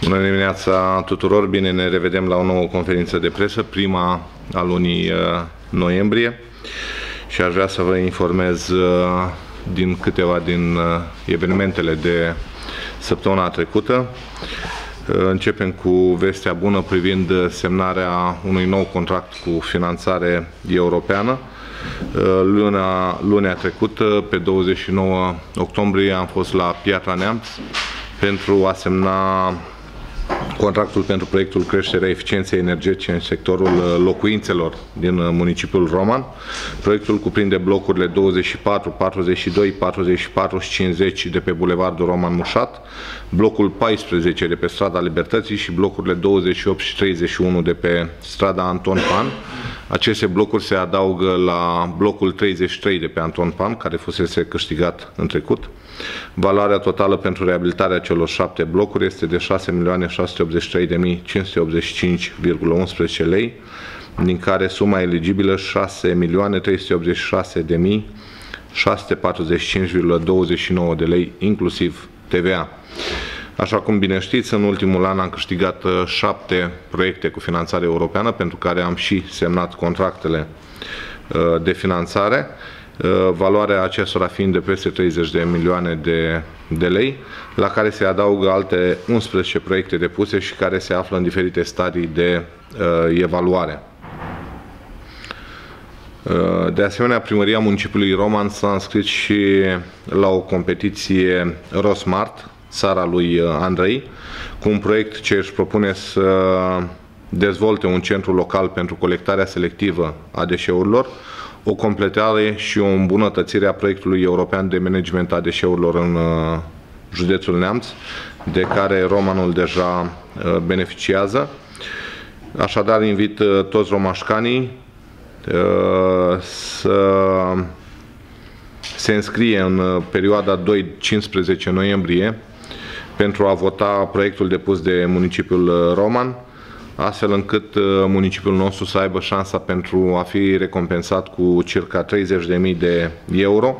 Bună dimineața tuturor! Bine ne revedem la o nouă conferință de presă, prima a lunii noiembrie, și aș vrea să vă informez din câteva din evenimentele de săptămâna trecută. Începem cu vestea bună privind semnarea unui nou contract cu finanțare europeană. Lunea trecută, pe 29 octombrie, am fost la Piatra Neamț pentru a semna contractul pentru proiectul creșterea eficienței energetice în sectorul locuințelor din municipiul Roman. Proiectul cuprinde blocurile 24, 42, 44 și 50 de pe Bulevardul Roman Mușat, blocul 14 de pe Strada Libertății și blocurile 28 și 31 de pe Strada Anton Pan. Aceste blocuri se adaugă la blocul 33 de pe Anton Pan, care fusese câștigat în trecut. Valoarea totală pentru reabilitarea celor 7 blocuri este de 6.683.585,11 lei, din care suma eligibilă 6.386.645,29 de lei, inclusiv TVA. Așa cum bine știți, în ultimul an am câștigat 7 proiecte cu finanțare europeană, pentru care am și semnat contractele de finanțare, valoarea acestora fiind de peste 30 de milioane de lei, la care se adaugă alte 11 proiecte depuse și care se află în diferite stadii de evaluare. De asemenea, Primăria Municipiului Roman s-a înscris și la o competiție Rosmart, țara lui Andrei, cu un proiect ce își propune să dezvolte un centru local pentru colectarea selectivă a deșeurilor, o completare și o îmbunătățire a proiectului european de management a deșeurilor în județul Neamț, de care Romanul deja beneficiază. Așadar, invit toți romașcanii să se înscrie în perioada 2-15 noiembrie pentru a vota proiectul depus de municipiul Roman, astfel încât municipiul nostru să aibă șansa pentru a fi recompensat cu circa 30.000 de euro,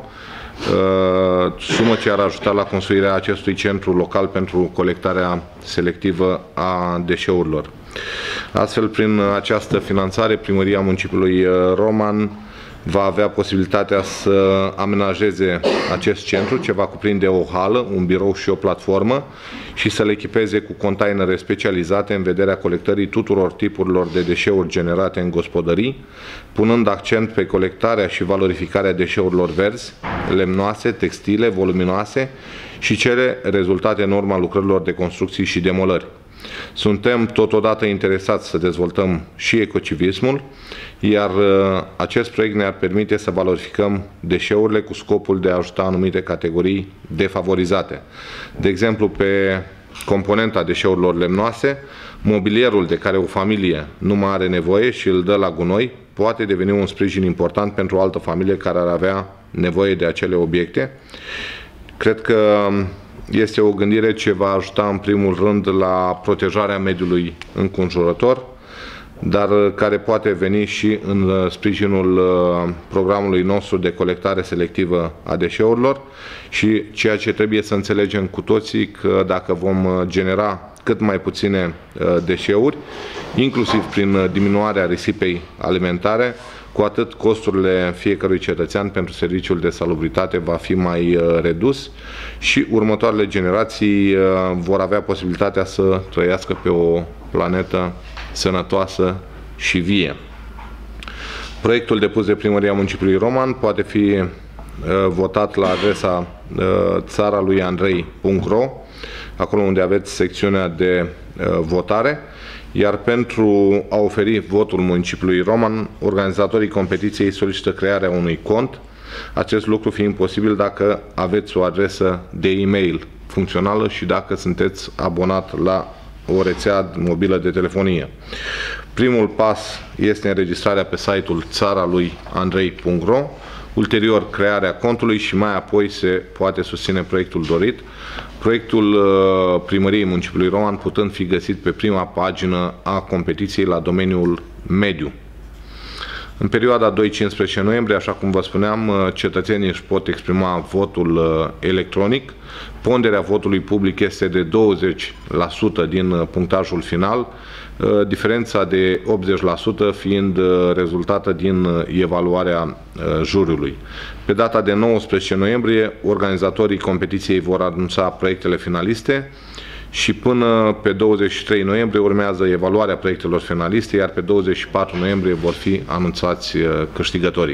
sumă ce ar ajuta la construirea acestui centru local pentru colectarea selectivă a deșeurilor. Astfel, prin această finanțare, Primăria Municipiului Roman va avea posibilitatea să amenajeze acest centru, ce va cuprinde o hală, un birou și o platformă, și să le echipeze cu containere specializate în vederea colectării tuturor tipurilor de deșeuri generate în gospodării, punând accent pe colectarea și valorificarea deșeurilor verzi, lemnoase, textile, voluminoase și cele rezultate în urma lucrărilor de construcții și demolări. Suntem totodată interesați să dezvoltăm și ecocivismul, iar acest proiect ne-ar permite să valorificăm deșeurile cu scopul de a ajuta anumite categorii defavorizate. De exemplu, pe componenta deșeurilor lemnoase, mobilierul de care o familie nu mai are nevoie și îl dă la gunoi poate deveni un sprijin important pentru o altă familie care ar avea nevoie de acele obiecte. Cred că este o gândire ce va ajuta în primul rând la protejarea mediului înconjurător, dar care poate veni și în sprijinul programului nostru de colectare selectivă a deșeurilor, și ceea ce trebuie să înțelegem cu toții, că dacă vom genera cât mai puține deșeuri, inclusiv prin diminuarea risipei alimentare, cu atât costurile fiecărui cetățean pentru serviciul de salubritate va fi mai redus și următoarele generații vor avea posibilitatea să trăiască pe o planetă sănătoasă și vie. Proiectul depus de Primăria Municipiului Roman poate fi votat la adresa țaraluiandrei.ro, acolo unde aveți secțiunea de votare. Iar pentru a oferi votul municipiului Roman, organizatorii competiției solicită crearea unui cont, acest lucru fiind posibil dacă aveți o adresă de e-mail funcțională și dacă sunteți abonat la o rețea mobilă de telefonie. Primul pas este înregistrarea pe site-ul țaraluiandrei.ro, ulterior crearea contului și mai apoi se poate susține proiectul dorit. Proiectul Primăriei Municipiului Roman putând fi găsit pe prima pagină a competiției la domeniul mediu. În perioada 2-15 noiembrie, așa cum vă spuneam, cetățenii își pot exprima votul electronic. Ponderea votului public este de 20% din punctajul final, diferența de 80% fiind rezultată din evaluarea juriului. Pe data de 19 noiembrie, organizatorii competiției vor anunța proiectele finaliste și până pe 23 noiembrie urmează evaluarea proiectelor finaliste, iar pe 24 noiembrie vor fi anunțați câștigătorii.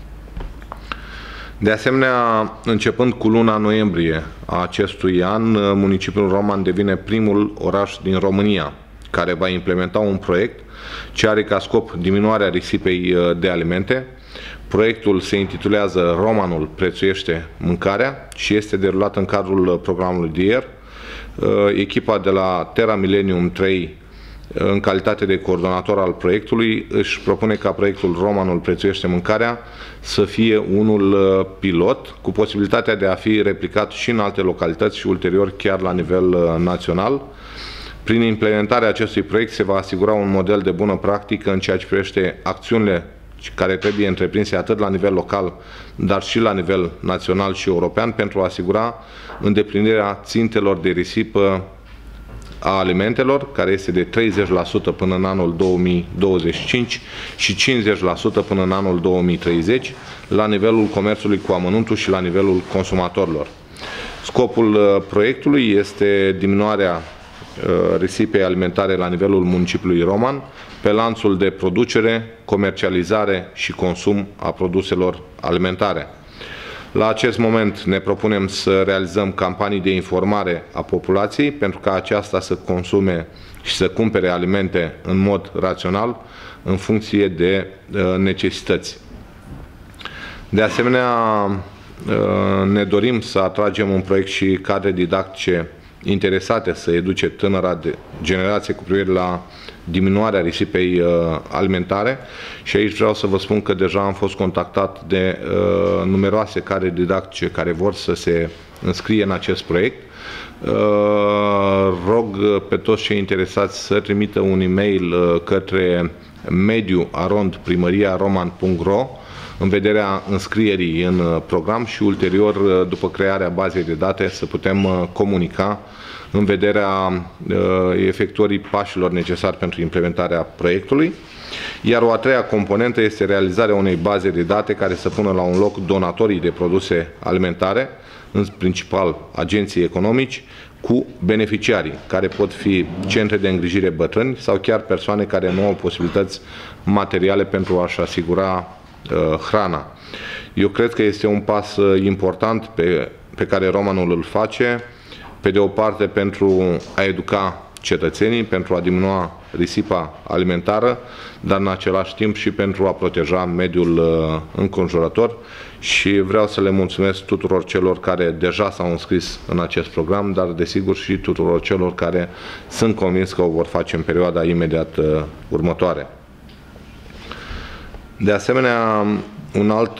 De asemenea, începând cu luna noiembrie a acestui an, municipiul Roman devine primul oraș din România care va implementa un proiect ce are ca scop diminuarea risipei de alimente. Proiectul se intitulează Romanul prețuiește mâncarea și este derulat în cadrul programului DIER. Echipa de la Terra Millennium 3, în calitate de coordonator al proiectului, își propune ca proiectul Romanul prețuiește mâncarea să fie unul pilot, cu posibilitatea de a fi replicat și în alte localități și ulterior chiar la nivel național. Prin implementarea acestui proiect se va asigura un model de bună practică în ceea ce privește acțiunile care trebuie întreprinse atât la nivel local, dar și la nivel național și european pentru a asigura îndeplinirea țintelor de risipă a alimentelor, care este de 30% până în anul 2025 și 50% până în anul 2030, la nivelul comerțului cu amănuntul și la nivelul consumatorilor. Scopul proiectului este diminuarea risipei alimentare la nivelul municipiului Roman, pe lanțul de producere, comercializare și consum a produselor alimentare. La acest moment ne propunem să realizăm campanii de informare a populației pentru ca aceasta să consume și să cumpere alimente în mod rațional, în funcție de necesități. De asemenea, ne dorim să atragem un proiect și cadre didactice interesate să educe tânăra generație cu privire la diminuarea risipei alimentare și aici vreau să vă spun că deja am fost contactat de numeroase cadre didactice care vor să se înscrie în acest proiect. Rog pe toți cei interesați să trimită un e-mail către mediu@primariaroman.ro în vederea înscrierii în program și ulterior, după crearea bazei de date, să putem comunica în vederea efectuării pașilor necesari pentru implementarea proiectului. Iar o a treia componentă este realizarea unei baze de date care să pună la un loc donatorii de produse alimentare, în principal agenții economici, cu beneficiarii, care pot fi centre de îngrijire bătrâni sau chiar persoane care nu au posibilități materiale pentru a-și asigura hrana. Eu cred că este un pas important pe care Romanul îl face, pe de o parte pentru a educa cetățenii, pentru a diminua risipa alimentară, dar în același timp și pentru a proteja mediul înconjurător și vreau să le mulțumesc tuturor celor care deja s-au înscris în acest program, dar desigur și tuturor celor care sunt convins că o vor face în perioada imediat următoare. De asemenea, un alt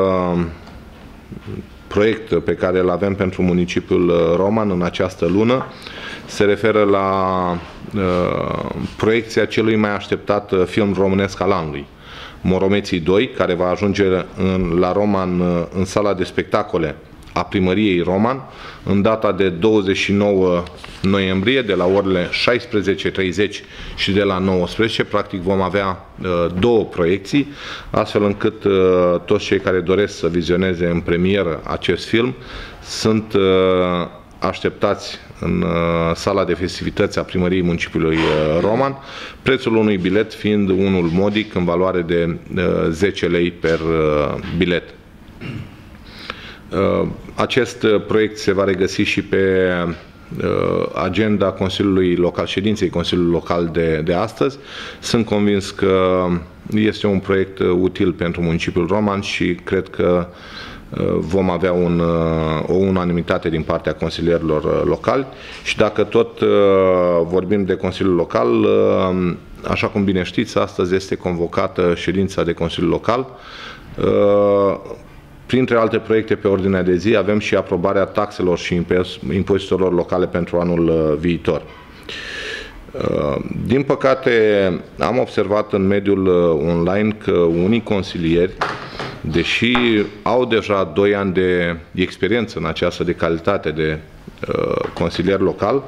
proiect pe care îl avem pentru municipiul Roman în această lună se referă la proiecția celui mai așteptat film românesc al anului, Moromeții 2, care va ajunge la Roman în sala de spectacole a Primăriei Roman în data de 29 noiembrie de la orele 16:30 și de la 19. Practic vom avea două proiecții, astfel încât toți cei care doresc să vizioneze în premieră acest film sunt așteptați în sala de festivități a Primăriei Municipiului Roman, prețul unui bilet fiind unul modic în valoare de 10 lei per bilet. Acest proiect se va regăsi și pe agenda Consiliului Local, ședinței Consiliului Local de astăzi. Sunt convins că este un proiect util pentru municipiul Roman și cred că vom avea o unanimitate din partea consilierilor locali și dacă tot vorbim de Consiliul Local, așa cum bine știți, astăzi este convocată ședința de Consiliu Local. Printre alte proiecte pe ordinea de zi avem și aprobarea taxelor și impozitelor locale pentru anul viitor. Din păcate, am observat în mediul online că unii consilieri, deși au deja 2 ani de experiență în această de calitate de consilier local,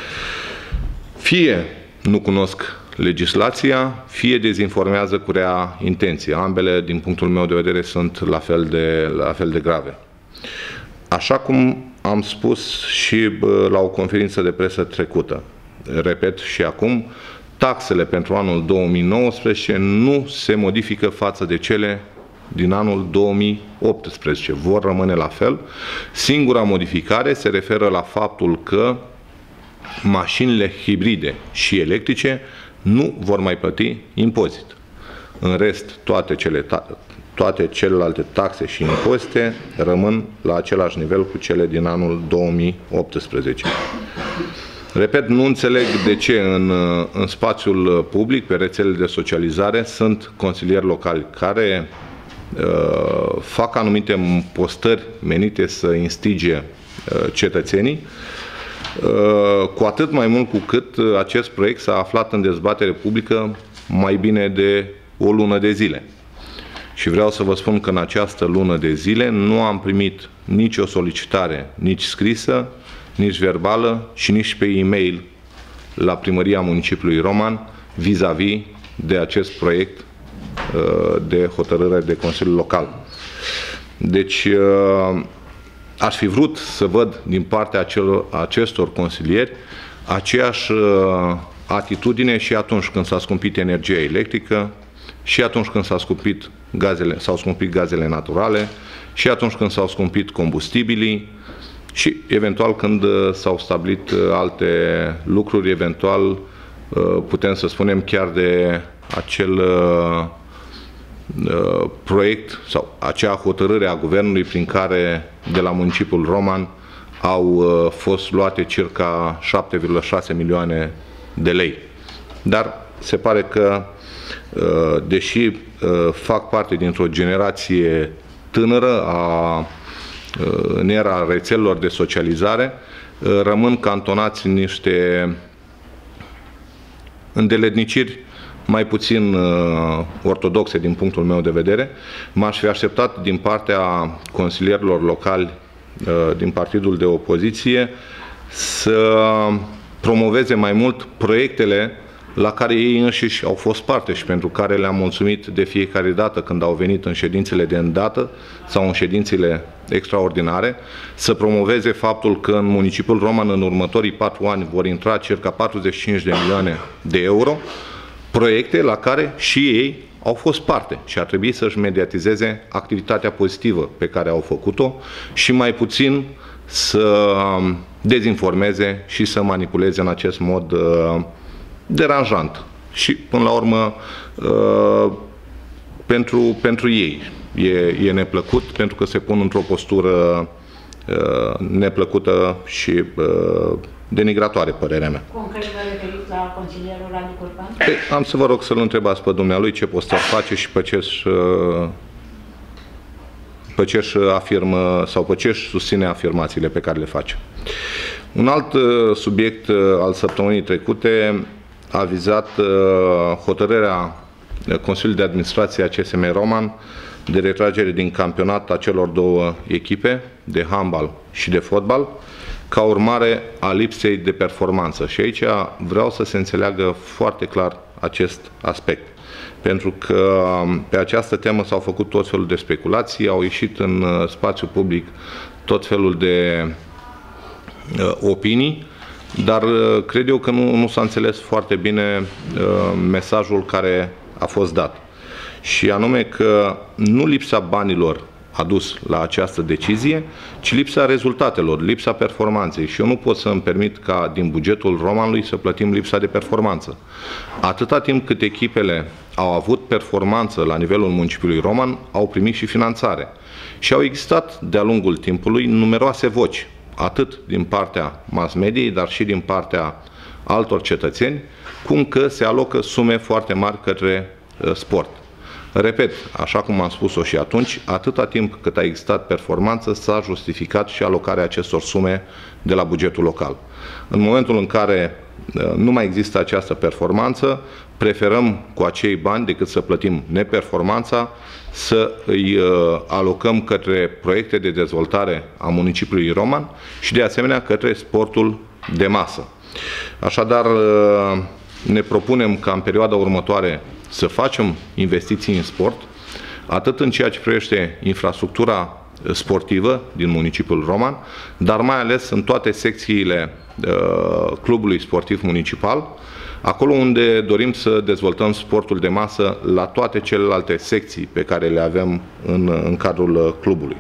fie nu cunosc legislația, fie dezinformează cu rea intenție. Ambele, din punctul meu de vedere, sunt la fel de grave. Așa cum am spus și la o conferință de presă trecută, repet și acum, taxele pentru anul 2019 nu se modifică față de cele din anul 2018. Vor rămâne la fel. Singura modificare se referă la faptul că mașinile hibride și electrice nu vor mai plăti impozit. În rest, toate celelalte taxe și impozite rămân la același nivel cu cele din anul 2018. Repet, nu înțeleg de ce în spațiul public, pe rețelele de socializare, sunt consilieri locali care fac anumite postări menite să instige cetățenii, cu atât mai mult cu cât acest proiect s-a aflat în dezbatere publică mai bine de o lună de zile. Și vreau să vă spun că în această lună de zile nu am primit nicio solicitare, nici scrisă, nici verbală și nici pe e-mail la Primăria Municipiului Roman vis-a-vis de acest proiect de hotărâre de Consiliul Local. Deci aș fi vrut să văd din partea acestor consilieri aceeași atitudine și atunci când s-a scumpit energia electrică, și atunci când s-au scumpit gazele naturale, și atunci când s-au scumpit combustibilii, și eventual când s-au stabilit alte lucruri, eventual putem să spunem chiar de acel proiect sau acea hotărâre a Guvernului prin care de la municipiul Roman au fost luate circa 7,6 milioane de lei. Dar se pare că, deși fac parte dintr-o generație tânără în era rețelelor de socializare, rămân cantonați în niște îndeletniciri mai puțin ortodoxe din punctul meu de vedere. M-aș fi așteptat din partea consilierilor locali din partidul de opoziție să promoveze mai mult proiectele la care ei înșiși au fost parte și pentru care le-am mulțumit de fiecare dată când au venit în ședințele de îndată sau în ședințele extraordinare, să promoveze faptul că în municipiul Roman în următorii 4 ani vor intra circa 45 de milioane de euro, proiecte la care și ei au fost parte și ar trebui să-și mediatizeze activitatea pozitivă pe care au făcut-o și mai puțin să dezinformeze și să manipuleze în acest mod deranjant. Și până la urmă pentru ei e neplăcut, pentru că se pun într-o postură neplăcută și denigratoare, părerea mea. Concret vă referiți la consilierul Radu Curban? Am să vă rog să-l întrebați pe dumnealui ce postări face și pe ce își afirmă sau pe ce își susține afirmațiile pe care le face. Un alt subiect al săptămânii trecute a vizat hotărârea Consiliului de Administrație a CSM Roman de retragere din campionat a celor 2 echipe, de handbal și de fotbal, ca urmare a lipsei de performanță. Și aici vreau să se înțeleagă foarte clar acest aspect. Pentru că pe această temă s-au făcut tot felul de speculații, au ieșit în spațiu public tot felul de opinii, dar cred eu că nu s-a înțeles foarte bine mesajul care a fost dat. Și anume că nu lipsa banilor a dus la această decizie, ci lipsa rezultatelor, lipsa performanței. Și eu nu pot să îmi permit ca din bugetul Romanului să plătim lipsa de performanță. Atâta timp cât echipele au avut performanță la nivelul municipiului Roman, au primit și finanțare. Și au existat de-a lungul timpului numeroase voci, atât din partea mass mediei, dar și din partea altor cetățeni, cum că se alocă sume foarte mari către sport. Repet, așa cum am spus-o și atunci, atâta timp cât a existat performanță, s-a justificat și alocarea acestor sume de la bugetul local. În momentul în care nu mai există această performanță, preferăm cu acei bani, decât să plătim neperformanța, să îi alocăm către proiecte de dezvoltare a municipiului Roman și de asemenea către sportul de masă. Așadar, ne propunem ca în perioada următoare să facem investiții în sport, atât în ceea ce privește infrastructura sportivă din municipiul Roman, dar mai ales în toate secțiile clubului sportiv municipal, acolo unde dorim să dezvoltăm sportul de masă la toate celelalte secții pe care le avem în cadrul clubului.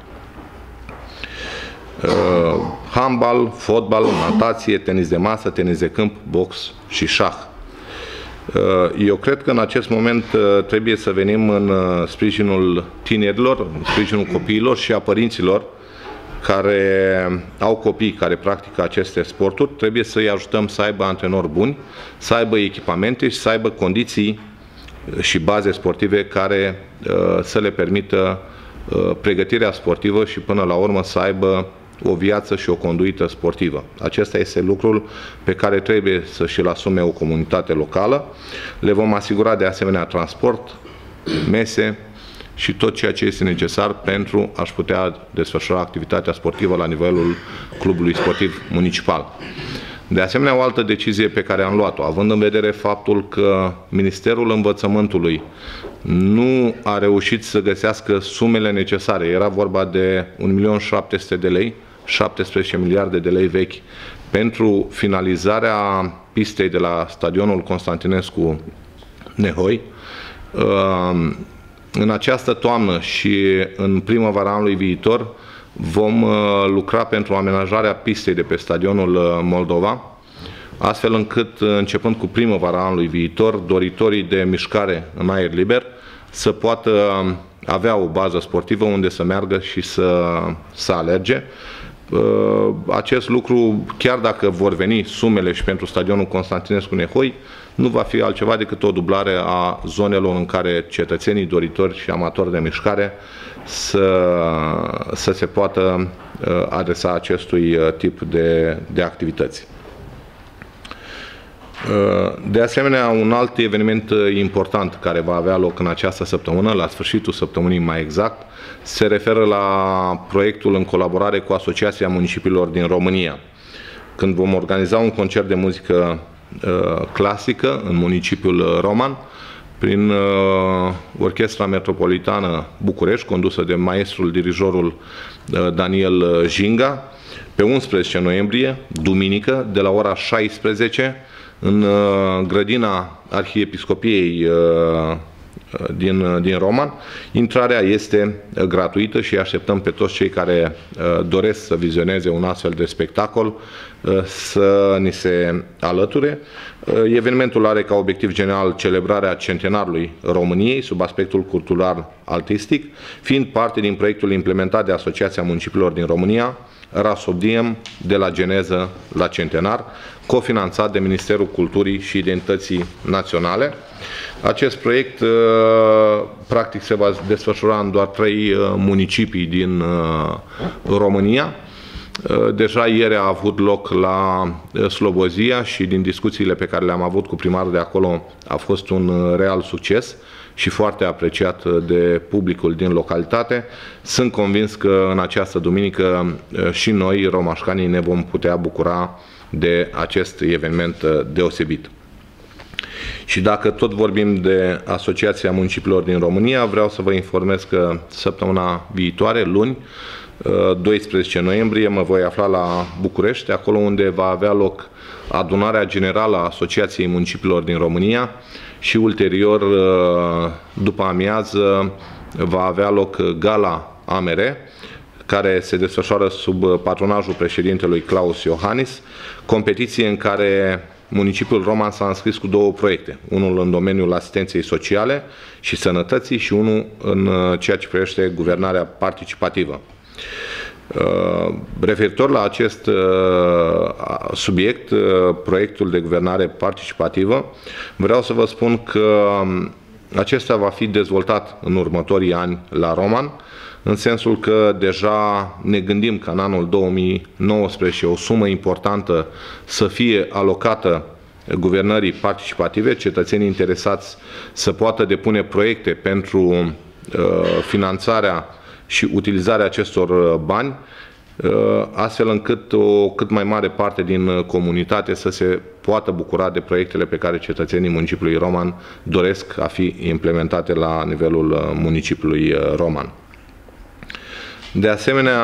Handbal, fotbal, natație, tenis de masă, tenis de câmp, box și șah. Eu cred că în acest moment trebuie să venim în sprijinul tinerilor, în sprijinul copiilor și a părinților care au copii care practică aceste sporturi. Trebuie să îi ajutăm să aibă antrenori buni, să aibă echipamente și să aibă condiții și baze sportive care să le permită pregătirea sportivă și până la urmă să aibă o viață și o conduită sportivă. Acesta este lucrul pe care trebuie să și-l asume o comunitate locală. Le vom asigura de asemenea transport, mese și tot ceea ce este necesar pentru a-și putea desfășura activitatea sportivă la nivelul clubului sportiv municipal. De asemenea, o altă decizie pe care am luat-o, având în vedere faptul că Ministerul Învățământului nu a reușit să găsească sumele necesare, era vorba de 1.700.000 de lei, 17 miliarde de lei vechi, pentru finalizarea pistei de la stadionul Constantinescu Nehoi. În această toamnă și în primăvara anului viitor vom lucra pentru amenajarea pistei de pe stadionul Moldova, astfel încât, începând cu primăvara anului viitor, doritorii de mișcare în aer liber să poată avea o bază sportivă unde să meargă și să alerge. Acest lucru, chiar dacă vor veni sumele și pentru stadionul Constantinescu Nehoi, nu va fi altceva decât o dublare a zonelor în care cetățenii doritori și amatori de mișcare să se poată adresa acestui tip de activități. De asemenea, un alt eveniment important care va avea loc în această săptămână, la sfârșitul săptămânii mai exact, se referă la proiectul în colaborare cu Asociația Municipiilor din România, când vom organiza un concert de muzică clasică în municipiul Roman, prin Orchestra Metropolitană București, condusă de maestrul dirijorul Daniel Jinga, pe 11 noiembrie, duminică, de la ora 16, în grădina Arhiepiscopiei din Roman. Intrarea este gratuită și așteptăm pe toți cei care doresc să vizioneze un astfel de spectacol să ni se alăture. Evenimentul are ca obiectiv general celebrarea centenarului României sub aspectul cultural-artistic, fiind parte din proiectul implementat de Asociația Municipiilor din România, Rasobdiem de la geneză la centenar, cofinanțat de Ministerul Culturii și Identității Naționale. Acest proiect practic se va desfășura în doar 3 municipii din România. Deja ieri a avut loc la Slobozia și din discuțiile pe care le-am avut cu primarul de acolo a fost un real succes și foarte apreciat de publicul din localitate. Sunt convins că în această duminică și noi, romașcanii, ne vom putea bucura de acest eveniment deosebit. Și dacă tot vorbim de Asociația Municipiilor din România, vreau să vă informez că săptămâna viitoare, luni, 12 noiembrie, mă voi afla la București, acolo unde va avea loc adunarea generală a Asociației Municipiilor din România și ulterior, după amiază, va avea loc gala AMR, care se desfășoară sub patronajul președintelui Claus Iohannis, competiție în care municipiul Roman s-a înscris cu 2 proiecte, unul în domeniul asistenței sociale și sănătății și unul în ceea ce privește guvernarea participativă. Referitor la acest subiect, proiectul de guvernare participativă, vreau să vă spun că acesta va fi dezvoltat în următorii ani la Roman, în sensul că deja ne gândim că în anul 2019 o sumă importantă să fie alocată guvernării participative, cetățenii interesați să poată depune proiecte pentru finanțarea și utilizarea acestor bani, astfel încât o cât mai mare parte din comunitate să se poată bucura de proiectele pe care cetățenii municipiului Roman doresc a fi implementate la nivelul municipiului Roman. De asemenea,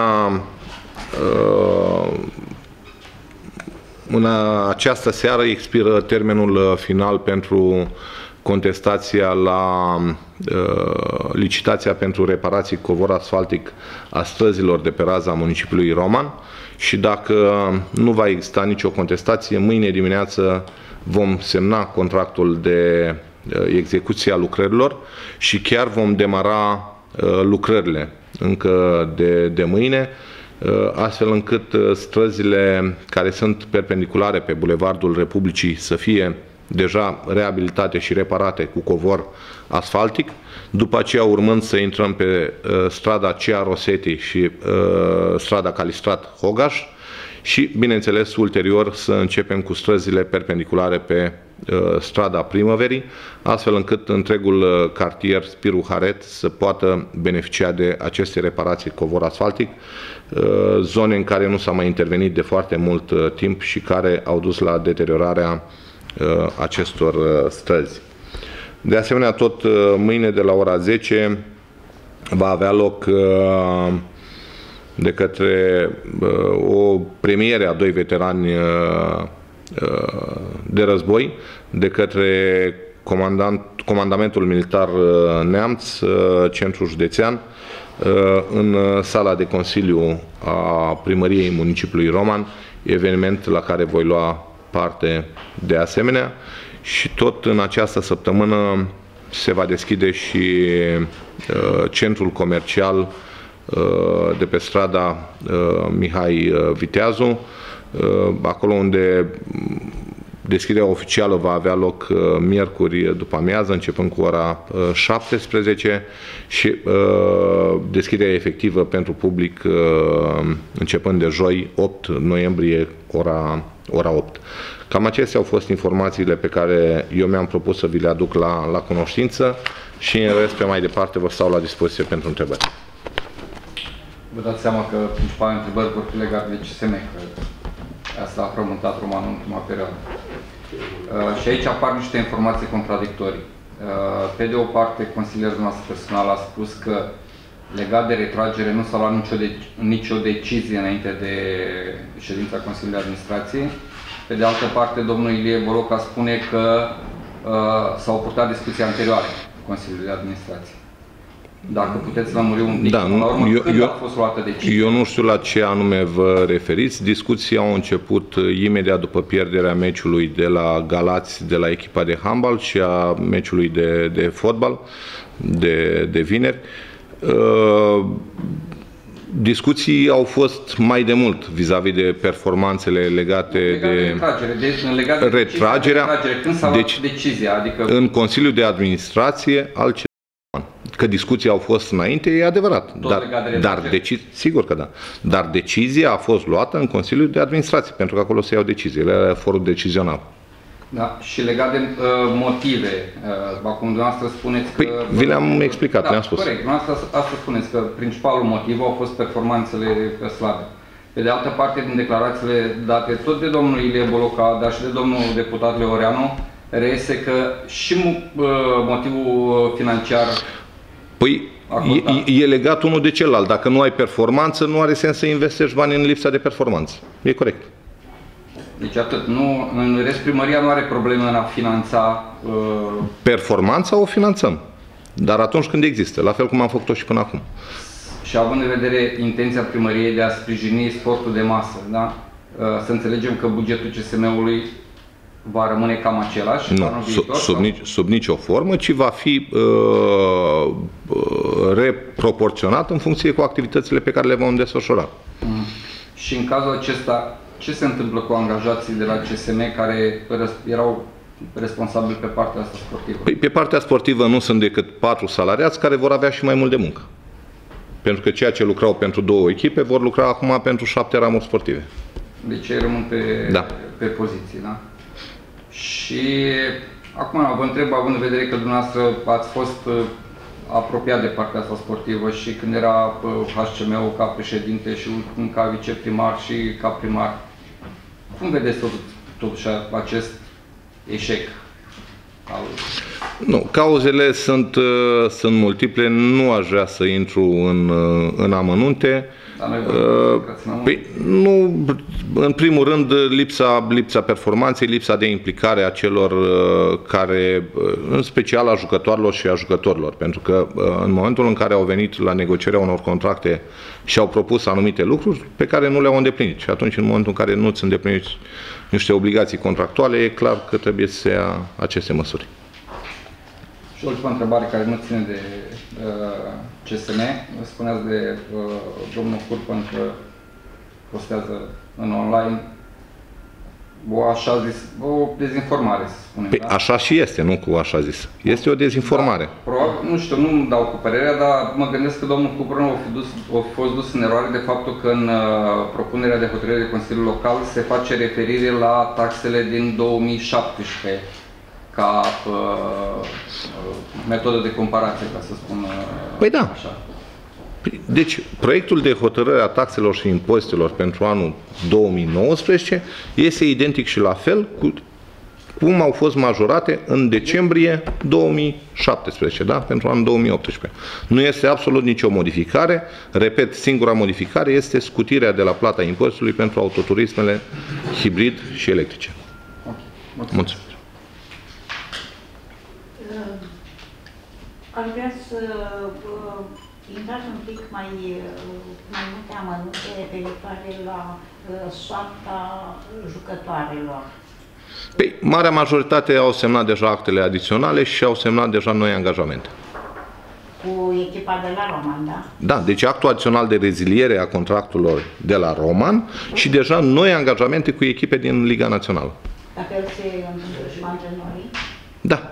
în această seară expiră termenul final pentru contestația la licitația pentru reparații cu covor asfaltic a străzilor de pe raza municipiului Roman și dacă nu va exista nicio contestație, mâine dimineață vom semna contractul de execuție a lucrărilor și chiar vom demara lucrările încă de mâine, astfel încât străzile care sunt perpendiculare pe Bulevardul Republicii să fie deja reabilitate și reparate cu covor asfaltic, după aceea urmând să intrăm pe strada Cea Rosetti și strada Calistrat-Hogaș și, bineînțeles, ulterior să începem cu străzile perpendiculare pe strada Primăverii, astfel încât întregul cartier Spiru Haret să poată beneficia de aceste reparații covor asfaltic, zone în care nu s-a mai intervenit de foarte mult timp și care au dus la deteriorarea acestor străzi. De asemenea, tot mâine de la ora 10 va avea loc de către o premiere a doi veterani de război, de către Comandamentul Militar Neamț, Centru Județean, în sala de Consiliu a Primăriei Municipiului Roman, eveniment la care voi lua parte de asemenea. Și tot în această săptămână se va deschide și centrul comercial de pe strada Mihai Viteazu, acolo unde deschiderea oficială va avea loc miercuri după amiază, începând cu ora 17 și deschiderea efectivă pentru public începând de joi, 8 noiembrie, ora 8. Cam acestea au fost informațiile pe care eu mi-am propus să vi le aduc la cunoștință și în rest, pe mai departe, vă stau la dispoziție pentru întrebări. Vă dați seama că principalele întrebări vor fi legate de CSM, că asta a frământat Roman în ultima perioadă. Și aici apar niște informații contradictorii. Pe de o parte, consilierul nostru personal a spus că legat de retragere nu s-a luat nicio decizie înainte de ședința Consiliului de Administrație. Pe de altă parte, domnul Ilie Boloca spune că s-au purtat discuții anterioare cu Consiliul de Administrație. Dacă puteți lămuri un pic, la urmă, când a fost luată decizia? Eu nu știu la ce anume vă referiți. Discuții au început imediat după pierderea meciului de la Galați, de la echipa de handbal și a meciului de fotbal de vineri. Discuții au fost mai de mult vis-a-vis de performanțele legate de retragerea. Când s-a luat decizia? Adică în Consiliul de Administrație al CSM. Că discuții au fost înainte, e adevărat. Sigur că da. Dar decizia a fost luată în Consiliul de Administrație, pentru că acolo se iau deciziile, era forul decizional. Da, și legat de motive, acum dumneavoastră spuneți că... vi le-am explicat, le-am spus. Corect, asta spuneți că principalul motiv au fost performanțele slabe. Pe de altă parte, din declarațiile date tot de domnul Ilie Boloca, dar și de domnul deputat Leoreanu, reiese că și motivul financiar... Păi, e legat unul de celălalt. Dacă nu ai performanță, nu are sens să investești bani în lipsa de performanță. E corect. Deci atât. În rest, primăria nu are probleme în a finanța... Performanța o finanțăm. Dar atunci când există. La fel cum am făcut-o și până acum. Și având în vedere intenția primăriei de a sprijini sportul de masă, da? Să înțelegem că bugetul CSM-ului va rămâne cam același anul viitor? Sub nicio formă, ci va fi reproporționat în funcție cu activitățile pe care le vom desfășura. Și în cazul acesta, ce se întâmplă cu angajații de la CSM care erau responsabil pe partea asta sportivă? Păi, pe partea sportivă nu sunt decât 4 salariați care vor avea și mai mult de muncă. Pentru că ceea ce lucrau pentru 2 echipe vor lucra acum pentru 7 ramuri sportive. Deci ei rămân pe poziții, da? Și acum vă întreb, având în vedere că dumneavoastră ați fost apropiat de partea asta sportivă și când era HCM-ul ca președinte și ca viceprimar și ca primar, cum vedeți totuși acest eșec? Nu, cauzele sunt multiple, nu aș vrea să intru în amănunte. Păi, nu, în primul rând, lipsa performanței, lipsa de implicare a celor care, în special a jucătorilor și a jucătorilor, pentru că în momentul în care au venit la negocierea unor contracte și au propus anumite lucruri pe care nu le-au îndeplinit. Și atunci, în momentul în care nu îți îndepliniți niște obligații contractuale, e clar că trebuie să ia aceste măsuri. Și o ultimă întrebare care nu ține de CSM. Spuneați de domnul Curpăn că postează în online o dezinformare, să spunem. Păi, da? Așa și este, nu cu așa zis. Este o dezinformare. Da, probabil, nu știu, nu-mi dau cu părerea, dar mă gândesc că domnul Curpăn a fost dus în eroare de faptul că în propunerea de hotărâre de Consiliul Local se face referire la taxele din 2017 ca metodă de comparație, ca să spun păi da. așa. Deci, proiectul de hotărâre a taxelor și impozitelor pentru anul 2019 este identic și la fel cu cum au fost majorate în decembrie 2017, da? Pentru anul 2018. Nu este absolut nicio modificare. Repet, singura modificare este scutirea de la plata impozitului pentru autoturismele hibrid și electrice. Okay. Mulțumesc. Aș vrea să intrați un pic mai multe amănunte referitoare la soarta jucătoarelor. Păi, marea majoritate au semnat deja actele adiționale și au semnat deja noi angajamente. Cu echipa de la Roman, da? Da, deci actul adițional de reziliere a contractelor de la Roman și deja noi angajamente cu echipe din Liga Națională. Dacă el se întâmplă și cu antrenorii? Da.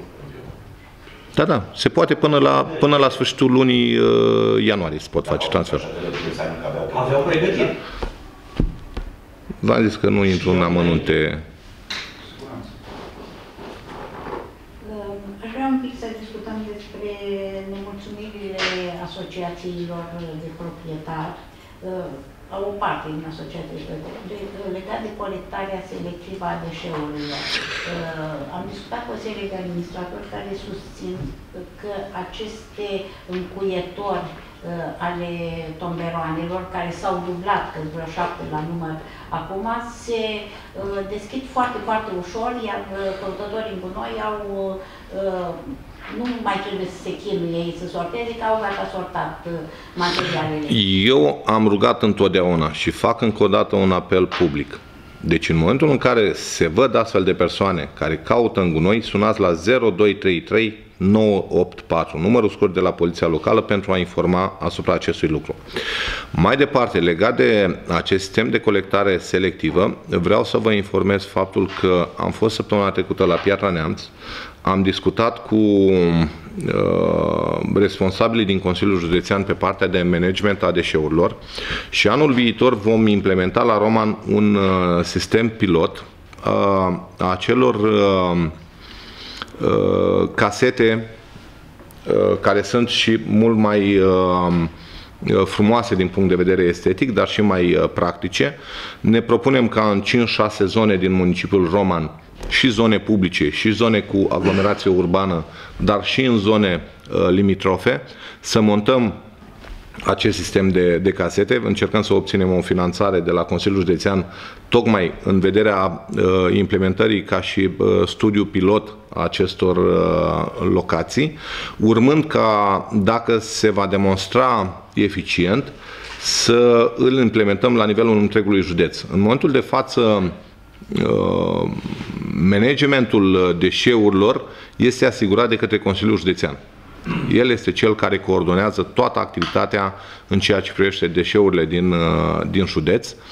Da, se poate până la sfârșitul lunii ianuarie se pot face transfer. Aveau pregătire. V-am zis că nu intru în amănunte. Aș vrea un pic să discutăm despre nemulțumirile asociațiilor de proprietari, o parte din asociații legat de colectarea selectivă a deșeurilor. Am discutat cu o serie de administratori care susțin că aceste încuietori ale tomberoanelor, care s-au dublat, că vreo 7 la număr, acum se deschid foarte, foarte ușor, iar căutătorii în gunoi nu mai trebuie să se chinuie ei să sorteze, că au gata sortat materialele. Eu am rugat întotdeauna și fac încă o dată un apel public. Deci în momentul în care se văd astfel de persoane care caută în gunoi, sunați la 0233 984, numărul scurt de la Poliția Locală, pentru a informa asupra acestui lucru. Mai departe, legat de acest sistem de colectare selectivă, vreau să vă informez faptul că am fost săptămâna trecută la Piatra Neamț, am discutat cu responsabilii din Consiliul Județean pe partea de management a deșeurilor și anul viitor vom implementa la Roman un sistem pilot a acelor casete care sunt și mult mai frumoase din punct de vedere estetic, dar și mai practice. Ne propunem ca în 5-6 zone din municipiul Roman, și zone publice, și zone cu aglomerație urbană, dar și în zone limitrofe, să montăm acest sistem de casete. Încercăm să obținem o finanțare de la Consiliul Județean tocmai în vederea implementării ca și studiu pilot a acestor locații, urmând ca, dacă se va demonstra eficient, să îl implementăm la nivelul întregului județ. În momentul de față, managementul deșeurilor este asigurat de către Consiliul Județean. El este cel care coordonează toată activitatea în ceea ce privește deșeurile din județ.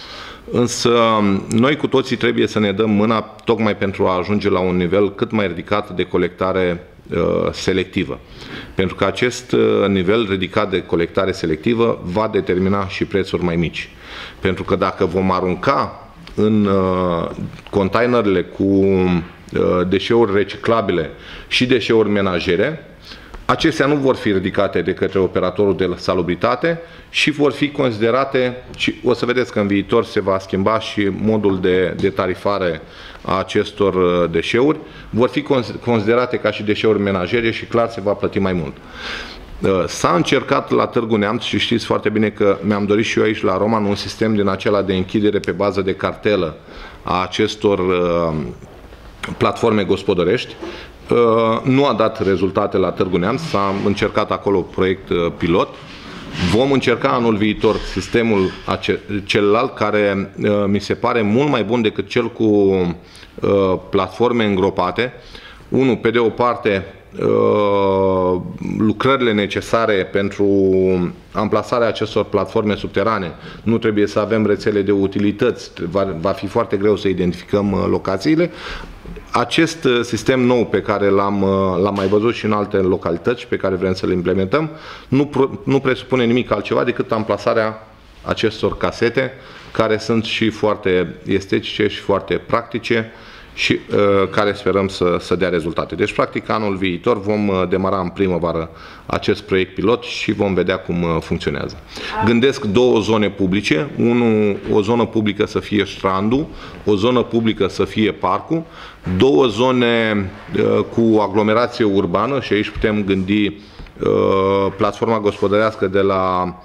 Însă noi cu toții trebuie să ne dăm mâna tocmai pentru a ajunge la un nivel cât mai ridicat de colectare selectivă. Pentru că acest nivel ridicat de colectare selectivă va determina și prețuri mai mici. Pentru că dacă vom arunca în containerele cu deșeuri reciclabile și deșeuri menajere, acestea nu vor fi ridicate de către operatorul de salubritate și vor fi considerate, și o să vedeți că în viitor se va schimba și modul de tarifare a acestor deșeuri, vor fi considerate ca și deșeuri menajere și clar se va plăti mai mult. S-a încercat la Târgu Neamț și știți foarte bine că mi-am dorit și eu aici la Roman un sistem din acela de închidere pe bază de cartelă a acestor platforme gospodărești. Nu a dat rezultate la Târgu Neamț, s-a încercat acolo proiect pilot. Vom încerca anul viitor sistemul celălalt, care mi se pare mult mai bun decât cel cu platforme îngropate. Unul, pe de o parte, lucrările necesare pentru amplasarea acestor platforme subterane. Nu trebuie să avem rețele de utilități, va fi foarte greu să identificăm locațiile. Acest sistem nou pe care l-am mai văzut și în alte localități pe care vrem să le implementăm, nu presupune nimic altceva decât amplasarea acestor casete, care sunt și foarte estetice și foarte practice și care sperăm să dea rezultate. Deci, practic, anul viitor vom demara în primăvară acest proiect pilot și vom vedea cum funcționează. Gândesc două zone publice, o zonă publică să fie strandul, o zonă publică să fie parcul, două zone cu aglomerație urbană și aici putem gândi platforma gospodărească de la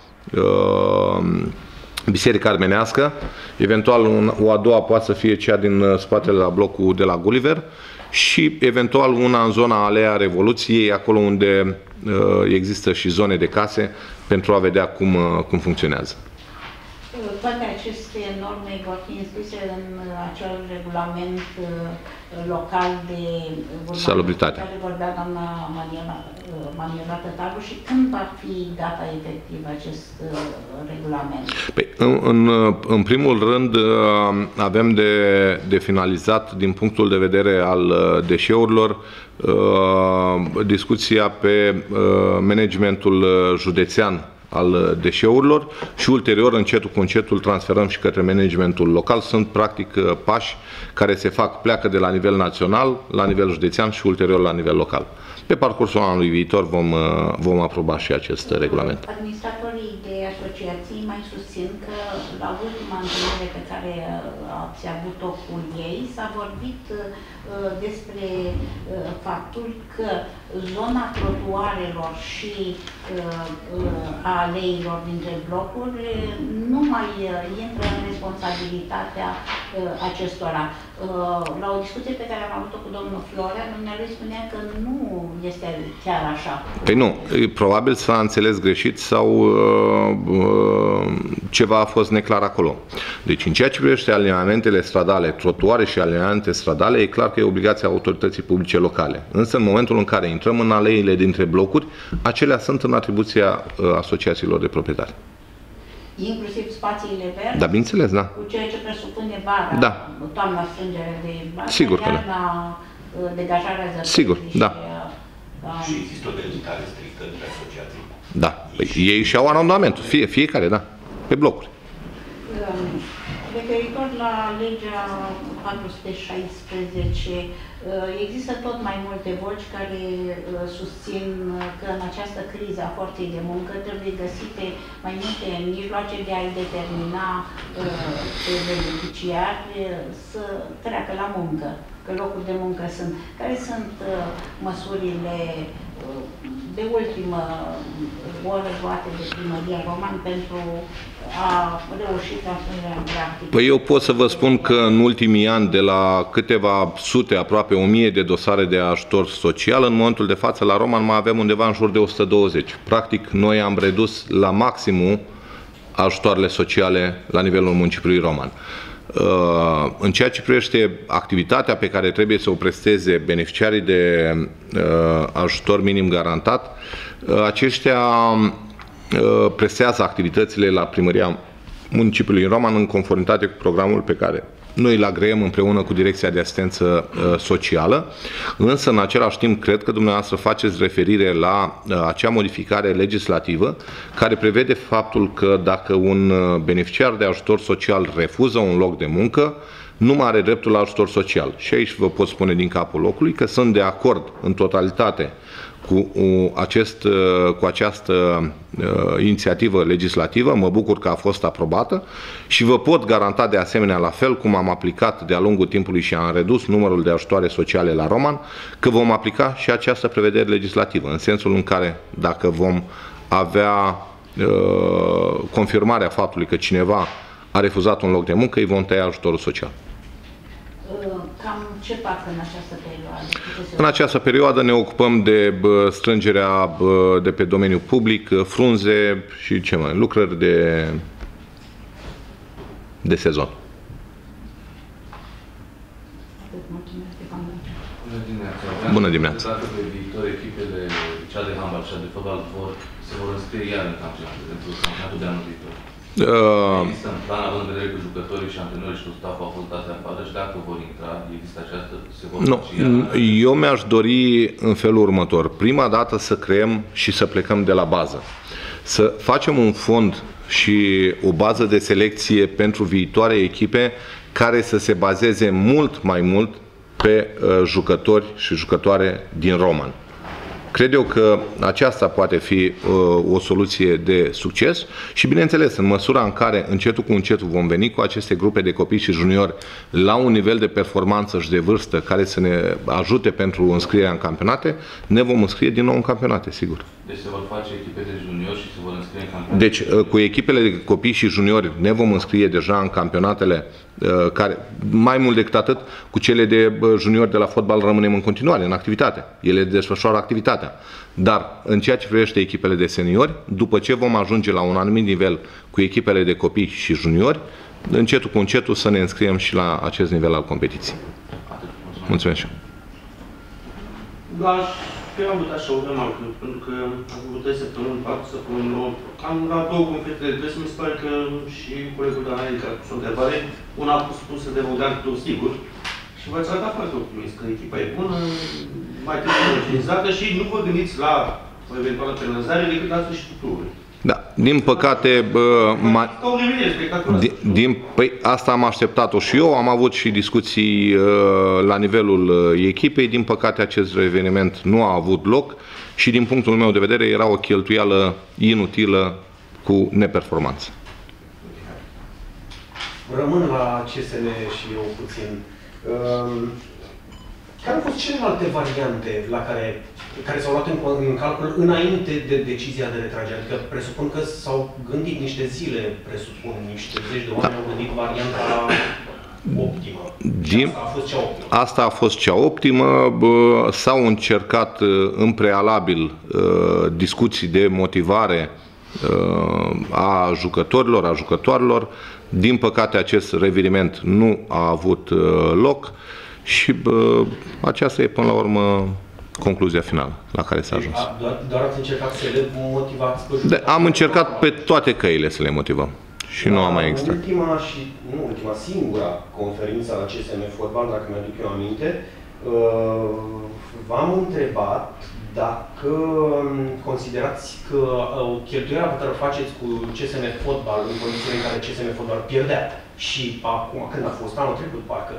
Biserica Armenească, eventual o a doua poate să fie cea din spatele la blocul de la Gulliver și eventual una în zona Alea Revoluției, acolo unde există și zone de case, pentru a vedea cum funcționează. Toate aceste norme vor fi înscrise în acel regulament local de salubritate, care vorbea doamna Maniela Tătaru, și când va fi data efectivă acest regulament? Păi, în primul rând avem de finalizat din punctul de vedere al deșeurilor discuția pe managementul județean al deșeurilor și ulterior, încetul cu încetul, transferăm și către managementul local. Sunt practic pași care se fac, pleacă de la nivel național, la nivel județean și ulterior la nivel local. Pe parcursul anului viitor vom aproba și acest regulament. Administratorii de asociații mai susțin că la ultima întâlnire pe care ați avut-o cu ei s-a vorbit despre faptul că zona trotuarelor și a aleilor dintre blocuri nu mai intră în responsabilitatea acestora. La o discuție pe care am avut-o cu domnul Florea, dumnealui spunea că nu este chiar așa. Păi nu, probabil s-a înțeles greșit sau ceva a fost neclar acolo. Deci, în ceea ce privește alineamentele stradale, trotuare și alineamente stradale, e clar că e obligația autorității publice locale. Însă, în momentul în care intrăm în aleile dintre blocuri, acelea sunt în atribuția asociațiilor de proprietari. Inclusiv spațiile verzi? Da, bineînțeles, da. Cu ceea ce presupune vara, da, toamna strângere de bani, sigur că da. Degajarea zăpezii. Sigur, da. Și există o delimitare strictă între asociații. Da. Păi, ei și-au aranjamentul, fiecare, da, pe blocuri. Referitor la legea 416, există tot mai multe voci care susțin că în această criză a forței de muncă trebuie găsite mai multe mijloace de a-i determina pe beneficiari să treacă la muncă, că locuri de muncă sunt. Care sunt măsurile de ultimă oră luate de Primăria Roman pentru a reuși transpunerea în practică? Păi eu pot să vă spun că în ultimii ani, de la câteva sute, aproape 1000 de dosare de ajutor social, în momentul de față la Roman mai avem undeva în jur de 120. Practic, noi am redus la maximum ajutoarele sociale la nivelul municipiului Roman. În ceea ce privește activitatea pe care trebuie să o presteze beneficiarii de ajutor minim garantat, aceștia prestează activitățile la Primăria Municipiului Roman în conformitate cu programul pe care noi îl agreăm împreună cu Direcția de Asistență Socială, însă în același timp cred că dumneavoastră faceți referire la acea modificare legislativă care prevede faptul că dacă un beneficiar de ajutor social refuză un loc de muncă, nu mai are dreptul la ajutor social. Și aici vă pot spune din capul locului că sunt de acord în totalitate cu această inițiativă legislativă, mă bucur că a fost aprobată și vă pot garanta de asemenea, la fel cum am aplicat de-a lungul timpului și am redus numărul de ajutoare sociale la Roman, că vom aplica și această prevedere legislativă, în sensul în care dacă vom avea confirmarea faptului că cineva a refuzat un loc de muncă, îi vom tăia ajutorul social. Cam ce fac în această perioadă? În această perioadă ne ocupăm de strângerea de pe domeniul public, frunze și ce mai, lucrări de sezon. Bună dimineața! Dacă pe viitor echipele, cea de handbal și cea de fotbal, se vor înscrie iar în campionat, pentru campionatul de anul viitor. Există în plan, având în vedere că jucătorii și antrenorii și cu staful au fost dați afară și dacă vor intra, există această, se vor Nu, eu mi-aș dori în felul următor. Prima dată să creăm și să plecăm de la bază. Să facem un fond și o bază de selecție pentru viitoare echipe care să se bazeze mult mai mult pe jucători și jucătoare din Roman. Cred eu că aceasta poate fi o soluție de succes și, bineînțeles, în măsura în care încetul cu încetul vom veni cu aceste grupe de copii și juniori la un nivel de performanță și de vârstă care să ne ajute pentru înscrierea în campionate, ne vom înscrie din nou în campionate, sigur. Deci se vor face echipe de juniori și se vor înscrie în campionate? Deci, cu echipele de copii și juniori ne vom înscrie deja în campionatele care, mai mult decât atât, cu cele de juniori de la fotbal rămânem în continuare, în activitate. Ele desfășoară activitatea. Dar, în ceea ce privește echipele de seniori, după ce vom ajunge la un anumit nivel cu echipele de copii și juniori, încetul cu încetul să ne înscriem și la acest nivel al competiției. Mulțumesc. Da, eu am avut așa o remarcă, pentru că am avut 3 săptămâni, 4 săptămâni, 9, am la 2 conferințe de presă, mi se pare că și colegul de analică a pus o întrebare, una a spus de Bogdan sigur, și v-ați arătat foarte optimist, că echipa e bună, mai trebuie organizată și nu vă gândiți la o eventuală penalizare decât la sfârșitul turului. Da, din păcate, păi asta am așteptat-o și eu, am avut și discuții la nivelul echipei, din păcate acest eveniment nu a avut loc și din punctul meu de vedere era o cheltuială inutilă cu neperformanță. Rămân la CSM și eu puțin. Care au fost celelalte variante la care s-au luat în calcul înainte de decizia de retragere? Adică presupun că s-au gândit niște zile, presupun niște zeci de oameni au gândit varianta optimă. Asta a fost cea optimă. Asta a fost cea optimă. S-au încercat în prealabil discuții de motivare a jucătorilor, a jucătoarelor. Din păcate acest reviriment nu a avut loc. Și aceasta e, până la urmă, concluzia finală la care s-a ajuns. Doar ați încercat să le motivați pe jucători? Am încercat pe toate căile să le motivăm. Și nu am mai existat. Ultima, singura conferință la CSM Fotbal, dacă mi-aduc eu aminte, v-am întrebat dacă considerați că cheltuirea pe care o faceți cu CSM Fotbal în condițiile în care CSM Fotbal pierdea și acum, când a fost anul trecut, parcă,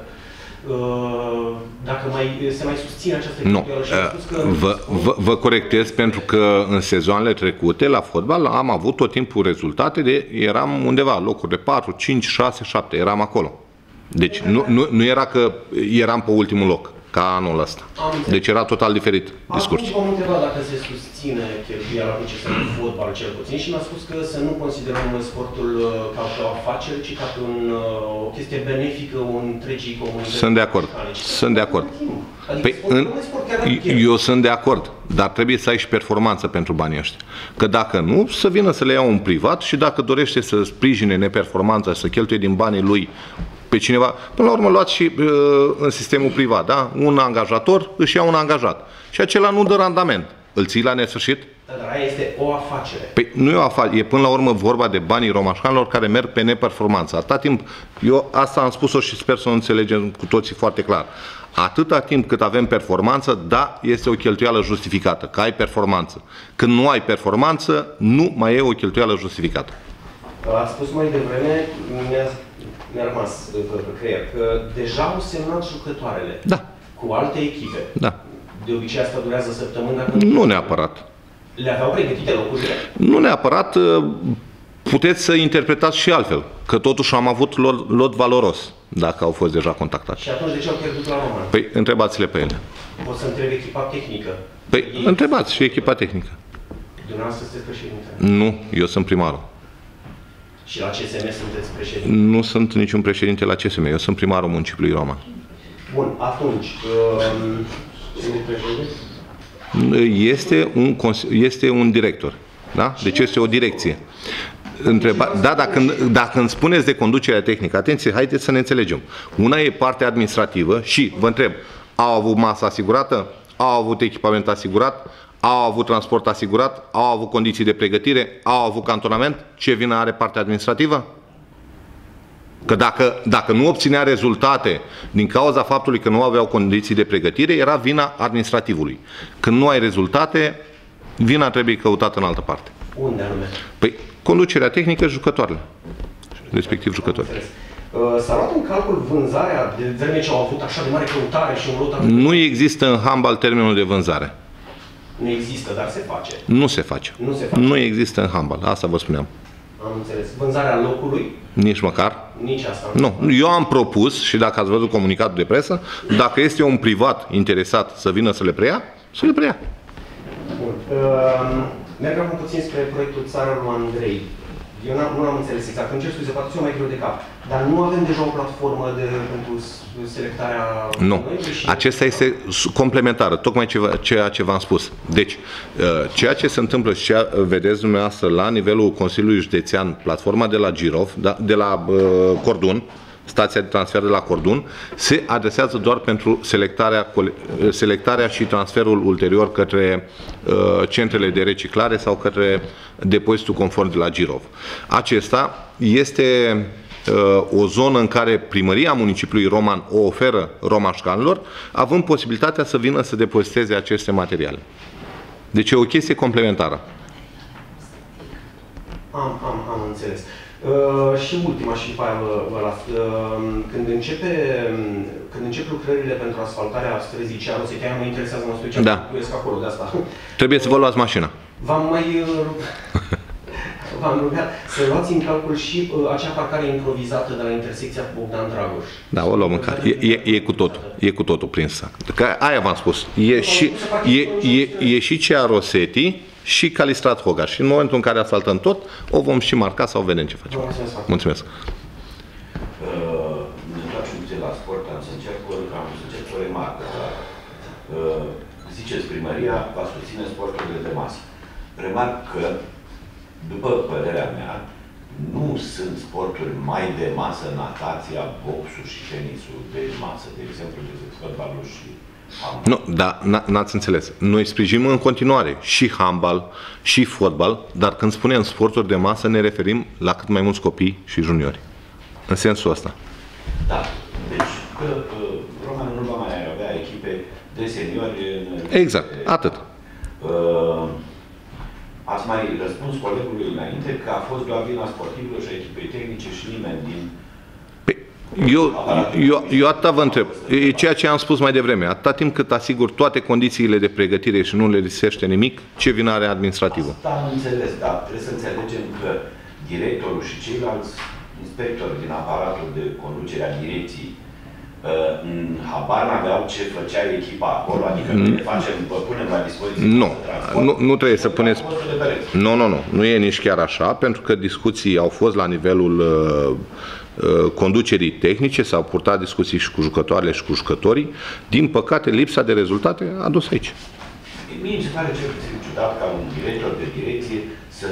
dacă se mai susține această cheltuială și a spus că... Vă corectez pentru că în sezoanele trecute la fotbal am avut tot timpul rezultate eram undeva, locuri de 4, 5, 6, 7, eram acolo. Deci nu era că eram pe ultimul loc, ca anul ăsta. Deci era total diferit discursul. Atunci v-am întrebat dacă se susține cheltuiala cu CSM Fotbal cel puțin și mi-a spus că să nu considerăm sportul ca pe o afacere, ci ca pe o chestie benefică întregii comunități. Sunt de acord. Sunt de acord. Păi, eu sunt de acord, dar trebuie să ai și performanță pentru banii ăștia. Că dacă nu, să vină să le iau în privat și dacă dorește să sprijine neperformanța, să cheltuie din banii lui pe cineva, până la urmă luați și în sistemul privat, da? Un angajator își ia un angajat și acela nu dă randament. Îl ții la nesfârșit? Dar aia este o afacere. Păi nu e o afacere, e până la urmă vorba de banii romașcanilor care merg pe neperformanță. Atâta timp, eu asta am spus-o și sper să o înțelegem cu toții foarte clar. Atâta timp cât avem performanță, da, este o cheltuială justificată, că ai performanță. Când nu ai performanță, nu mai e o cheltuială justificată. Ați spus mai devreme, mi-a rămas pe creier, că deja au semnat jucătoarele cu alte echipe. Da. De obicei asta durează săptămâni? Nu neapărat. Le aveau pregătite locurile? Nu neapărat, puteți să interpretați și altfel, că totuși am avut lot valoros, dacă au fost deja contactați. Și atunci de ce au pierdut la Roman? Păi, întrebați-le pe ele. Pot să întreb echipa tehnică? Păi, întrebați și echipa tehnică. Dumneavoastră sunteți președinte? Nu, eu sunt primarul. Și la CSM sunteți președinte? Nu sunt niciun președinte la CSM, eu sunt primarul Municipiului Roman. Bun, atunci, sunteți președinte? Este un director, da? Deci este o direcție. Dacă îmi spuneți de conducerea tehnică, atenție, haideți să ne înțelegem. Una e partea administrativă și, vă întreb, au avut masă asigurată? Au avut echipament asigurat? Au avut transport asigurat? Au avut condiții de pregătire? Au avut cantonament? Ce vină are partea administrativă? Că dacă nu obținea rezultate din cauza faptului că nu aveau condiții de pregătire, era vina administrativului. Când nu ai rezultate, vina trebuie căutată în altă parte. Unde anume? Păi, conducerea tehnică, jucătoarele. Respectiv jucătorii. S-a luat în calcul vânzarea de vreme ce au avut așa de mare căutare și un lot atât? Nu există în handbal termenul de vânzare. Nu există, dar se face. Nu se face. Nu se face. Nu există în handbal, asta vă spuneam. Am înțeles. Vânzarea locului? Nici măcar. Nici asta. Nu. Eu am propus, și dacă ați văzut comunicatul de presă, dacă este un privat interesat să vină să le preia, să le preia. Bun. Mergem puțin spre proiectul Țara lui Andrei. Eu nu am înțeles exact. Îmi cer scuze, poate mai greu de cap. Dar nu avem deja o platformă pentru selectarea... Nu. Acesta este complementară, tocmai ceea ce v-am spus. Deci, ceea ce se întâmplă și ce vedeți dumneavoastră la nivelul Consiliului Județean, platforma de la Girov, de la Cordun, stația de transfer de la Cordun, se adresează doar pentru selectarea și transferul ulterior către centrele de reciclare sau către depozitul conform de la Girov. Acesta este o zonă în care Primăria Municipiului Roman o oferă romașcanilor, având posibilitatea să vină să depoziteze aceste materiale. Deci e o chestie complementară. Am înțeles. Și ultima și după aia vă las. Când încep lucrările pentru asfaltarea străzii Cearoței, chiar mă interesează mă special, locuiesc acolo, de asta. Trebuie să vă luați mașina. V-am rugat să luați în calcul și acea parcare improvizată de la intersecția cu Bogdan Dragoș. Da, o luăm în calcul. E cu totul prinsă. Că aia v-am spus. E și Cearosetii și Calistrat Hoga. Și în momentul în care asfaltăm tot, o vom și marca sau vedem ce facem. Mulțumesc. Ne întoarcem puțin la sport, am să încerc o remarcă. Ziceți, primăria va susține sporturile de masă. Remarc că, după părerea mea, nu sunt sporturi mai de masă, natația, boxul și tenisul de masă, de exemplu, decât fotbalul și handbal. Nu, dar n-ați înțeles. Noi sprijinim în continuare și handbal, și fotbal, dar când spunem sporturi de masă, ne referim la cât mai mulți copii și juniori. În sensul ăsta. Da. Deci, că Romanul nu va mai avea echipe de seniori. Exact. Atât. Ați mai răspuns colegului înainte că a fost doar vina sportivilor și a echipei tehnice și nimeni din... Eu atâta vă întreb. E ceea ce am spus mai devreme. Atâta timp cât asigur toate condițiile de pregătire și nu le lipsește nimic, ce vină are administrativă? Asta am înțeles, dar trebuie să înțelegem că directorul și ceilalți inspectori din aparatul de conducere a direcției habar n-aveau ce făcea echipa acolo, adică ne facem, vă punem la dispoziție. Nu trebuie să puneți. Nu e nici chiar așa, pentru că discuții au fost la nivelul conducerii tehnice, s-au purtat discuții și cu jucătoarele și cu jucătorii. Din păcate, lipsa de rezultate a dus aici. Mie mi se pare cel puțin ciudat ca un director de direcție să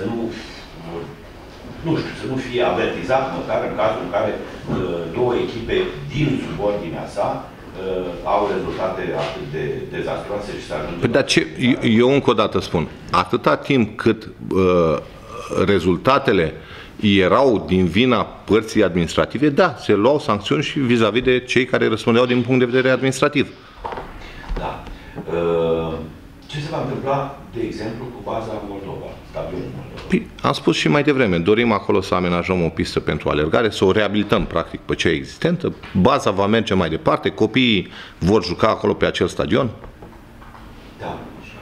să nu fie avertizat măcar în cazul în care două echipe din subordinea sa au rezultate atât de dezastroase și să ajungem... Păi, dar ce, eu încă o dată spun, atâta timp cât rezultatele erau din vina părții administrative, da, se luau sancțiuni și vis-a-vis de cei care răspundeau din punct de vedere administrativ. Da. Ce se va întâmpla, de exemplu, cu baza Moldova, stadionul Moldova? Păi, am spus și mai devreme, dorim acolo să amenajăm o pistă pentru alergare, să o reabilităm practic pe cea existentă, baza va merge mai departe, copiii vor juca acolo pe acel stadion. Da.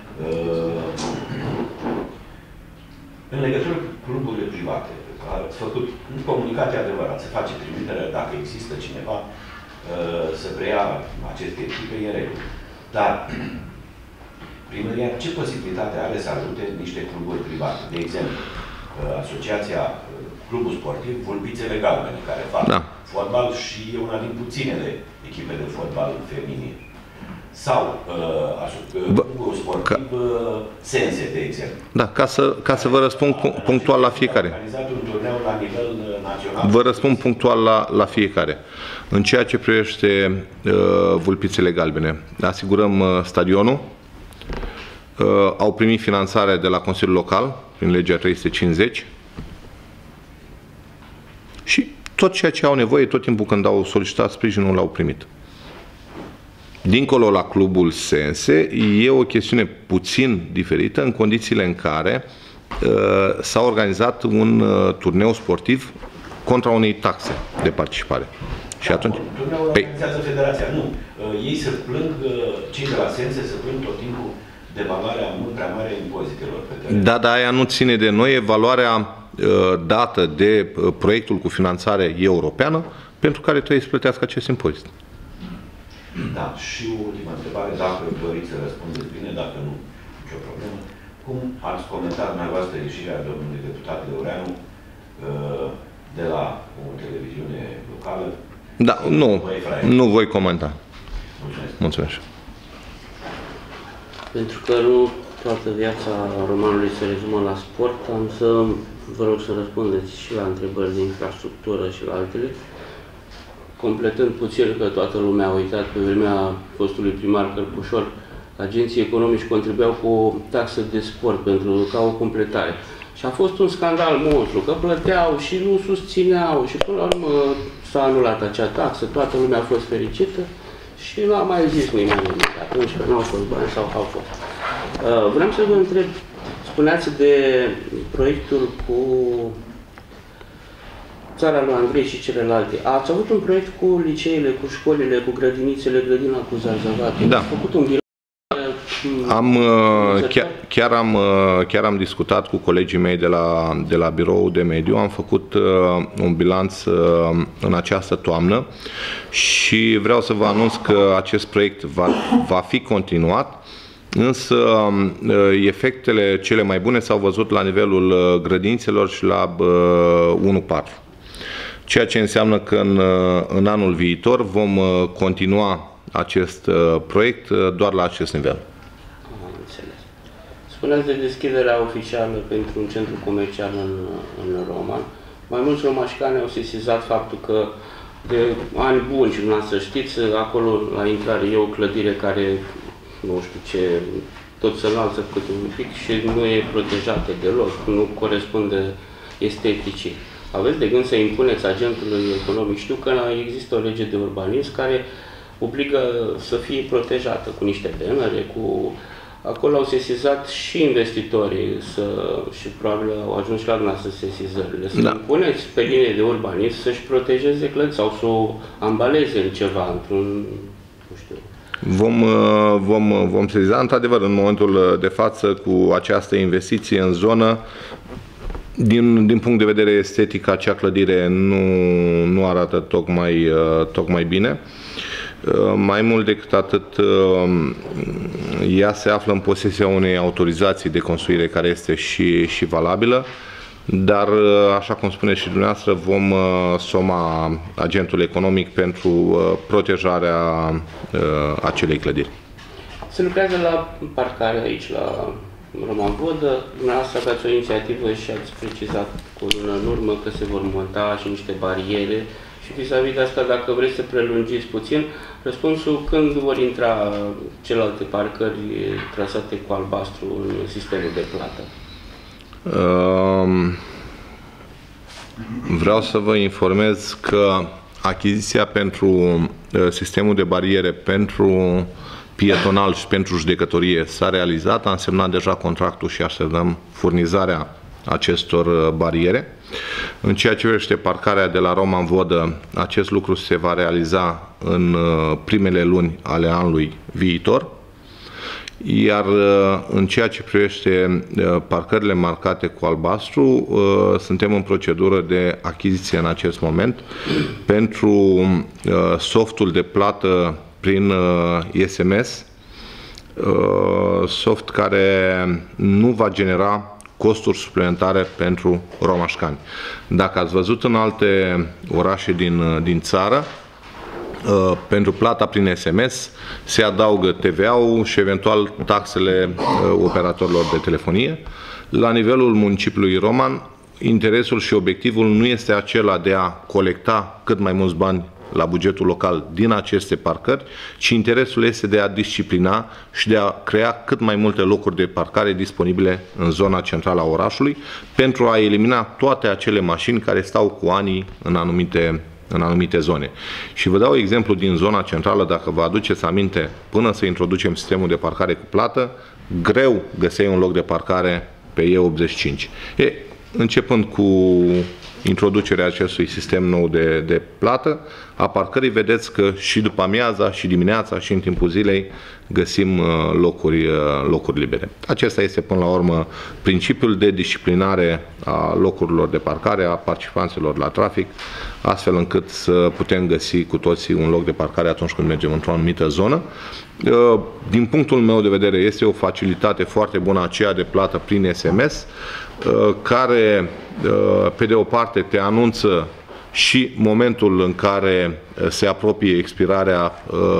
În legătură cu cluburile private, ați făcut un comunicat adevărat, se face trimitere dacă există cineva să preia aceste echipe, e regulă. Dar primăria ce posibilitate are să ajute niște cluburi private? De exemplu, asociația Clubul Sportiv Vulpițele Galbene, care fac fotbal și e una din puținele echipe de fotbal feminin. Sau Clubul Sportiv Sense, de exemplu. Da, ca să vă răspund punctual la fiecare. Organizat un turneu la nivel național. Vă răspund punctual la fiecare. În ceea ce privește Vulpițele Galbene, asigurăm stadionul, au primit finanțare de la Consiliul Local, prin legea 350, și tot ceea ce au nevoie, tot timpul când au solicitat sprijinul, l-au primit. Dincolo la Clubul Sense, e o chestiune puțin diferită în condițiile în care s-a organizat un turneu sportiv contra unei taxe de participare. Și atunci... Turneul organizează federația, nu. Ei se plâng, cei de la Sense se plâng tot timpul de valoarea mult prea mare a impozitelor pe teren. Da, dar aia nu ține de noi, e valoarea dată de proiectul cu finanțare europeană pentru care trebuie să plătească acest impozit. Da, și o ultimă întrebare, dacă doriți să răspundeți bine, dacă nu, nicio problemă. Cum ați comentat dumneavoastră ieșirea domnului deputat Leoreanu de la o televiziune locală? Da, nu voi comenta. Mulțumesc. Mulțumesc. Pentru că nu toată viața romanului se rezumă la sport, am să vă rog să răspundeți și la întrebări de infrastructură și la altele. Completând puțin, că toată lumea a uitat, pe vremea fostului primar Cărpușor, agenții economici contribuiau cu o taxă de sport ca o completare. Și a fost un scandal monstru, că plăteau și nu susțineau și până la urmă s-a anulat acea taxă, toată lumea a fost fericită și nu a mai zis nimeni nimic atunci că nu au fost bani sau au fost. Vreau să vă întreb, spuneați de proiectul cu Țara lui Andrei și celelalte. Ați avut un proiect cu liceele, cu școlile, cu grădinițele, grădina cu Zarzavate. Da. Ați făcut un bilanț? Chiar am discutat cu colegii mei de la biroul de mediu, am făcut un bilanț în această toamnă și vreau să vă anunț că acest proiect va fi continuat, însă efectele cele mai bune s-au văzut la nivelul grădințelor și la 1-4. Ceea ce înseamnă că în anul viitor vom continua acest proiect doar la acest nivel. Am înțeles. Spuneați de deschiderea oficială pentru un centru comercial în Roman. Mai mulți romașcani au sesizat faptul că de ani buni, și dumneavoastră știți, acolo la intrare e o clădire care, nu știu ce, tot se înalță cât un pic și nu e protejată deloc, nu corespunde esteticii. Aveți de gând să impuneți agentului economic? Știu că există o lege de urbanism care obligă să fie protejată cu niște bannere, acolo au sesizat și investitorii și probabil au ajuns și la dumneavoastră sesizările. Să impuneți pe linie de urbanism să-și protejeze clădiri sau să o ambaleze în ceva, într-un, nu știu. Vom sesiza, într-adevăr, în momentul de față, cu această investiție în zonă. Din punct de vedere estetic, acea clădire nu arată tocmai bine. Mai mult decât atât, ea se află în posesia unei autorizații de construire care este și valabilă, dar, așa cum spuneți și dumneavoastră, vom soma agentul economic pentru protejarea acelei clădiri. Se lucrează la parcare aici, la Roman Vodă. Dumneavoastră aveați o inițiativă și ați precizat cu o lună în urmă că se vor monta și niște bariere Și vis-a-vis de asta, dacă vreți să prelungiți puțin, răspunsul când vor intra celelalte parcări trasate cu albastru în sistemul de plată? Vreau să vă informez că achiziția pentru sistemul de bariere pentru pietonal și pentru judecătorie s-a realizat, a însemnat deja contractul și așteptăm furnizarea acestor bariere. În ceea ce privește parcarea de la Roman Vodă, acest lucru se va realiza în primele luni ale anului viitor. Iar în ceea ce privește parcările marcate cu albastru, suntem în procedură de achiziție în acest moment pentru softul de plată prin SMS, soft care nu va genera costuri suplimentare pentru romașcani. Dacă ați văzut în alte orașe din țară, pentru plata prin SMS se adaugă TVA-ul și eventual taxele operatorilor de telefonie. La nivelul municipiului Roman, interesul și obiectivul nu este acela de a colecta cât mai mulți bani la bugetul local din aceste parcări, ci interesul este de a disciplina și de a crea cât mai multe locuri de parcare disponibile în zona centrală a orașului pentru a elimina toate acele mașini care stau cu ani în anumite zone. Și vă dau exemplu din zona centrală, dacă vă aduceți aminte, până să introducem sistemul de parcare cu plată, greu găseai un loc de parcare pe E85. Începând cu introducerea acestui sistem nou de plată a parcării, vedeți că și după amiaza, și dimineața, și în timpul zilei găsim locuri libere. Acesta este până la urmă principiul de disciplinare a locurilor de parcare, a participanților la trafic, astfel încât să putem găsi cu toții un loc de parcare atunci când mergem într-o anumită zonă. Din punctul meu de vedere, este o facilitate foarte bună aceea de plată prin SMS, care, pe de o parte, te anunță și momentul în care se apropie expirarea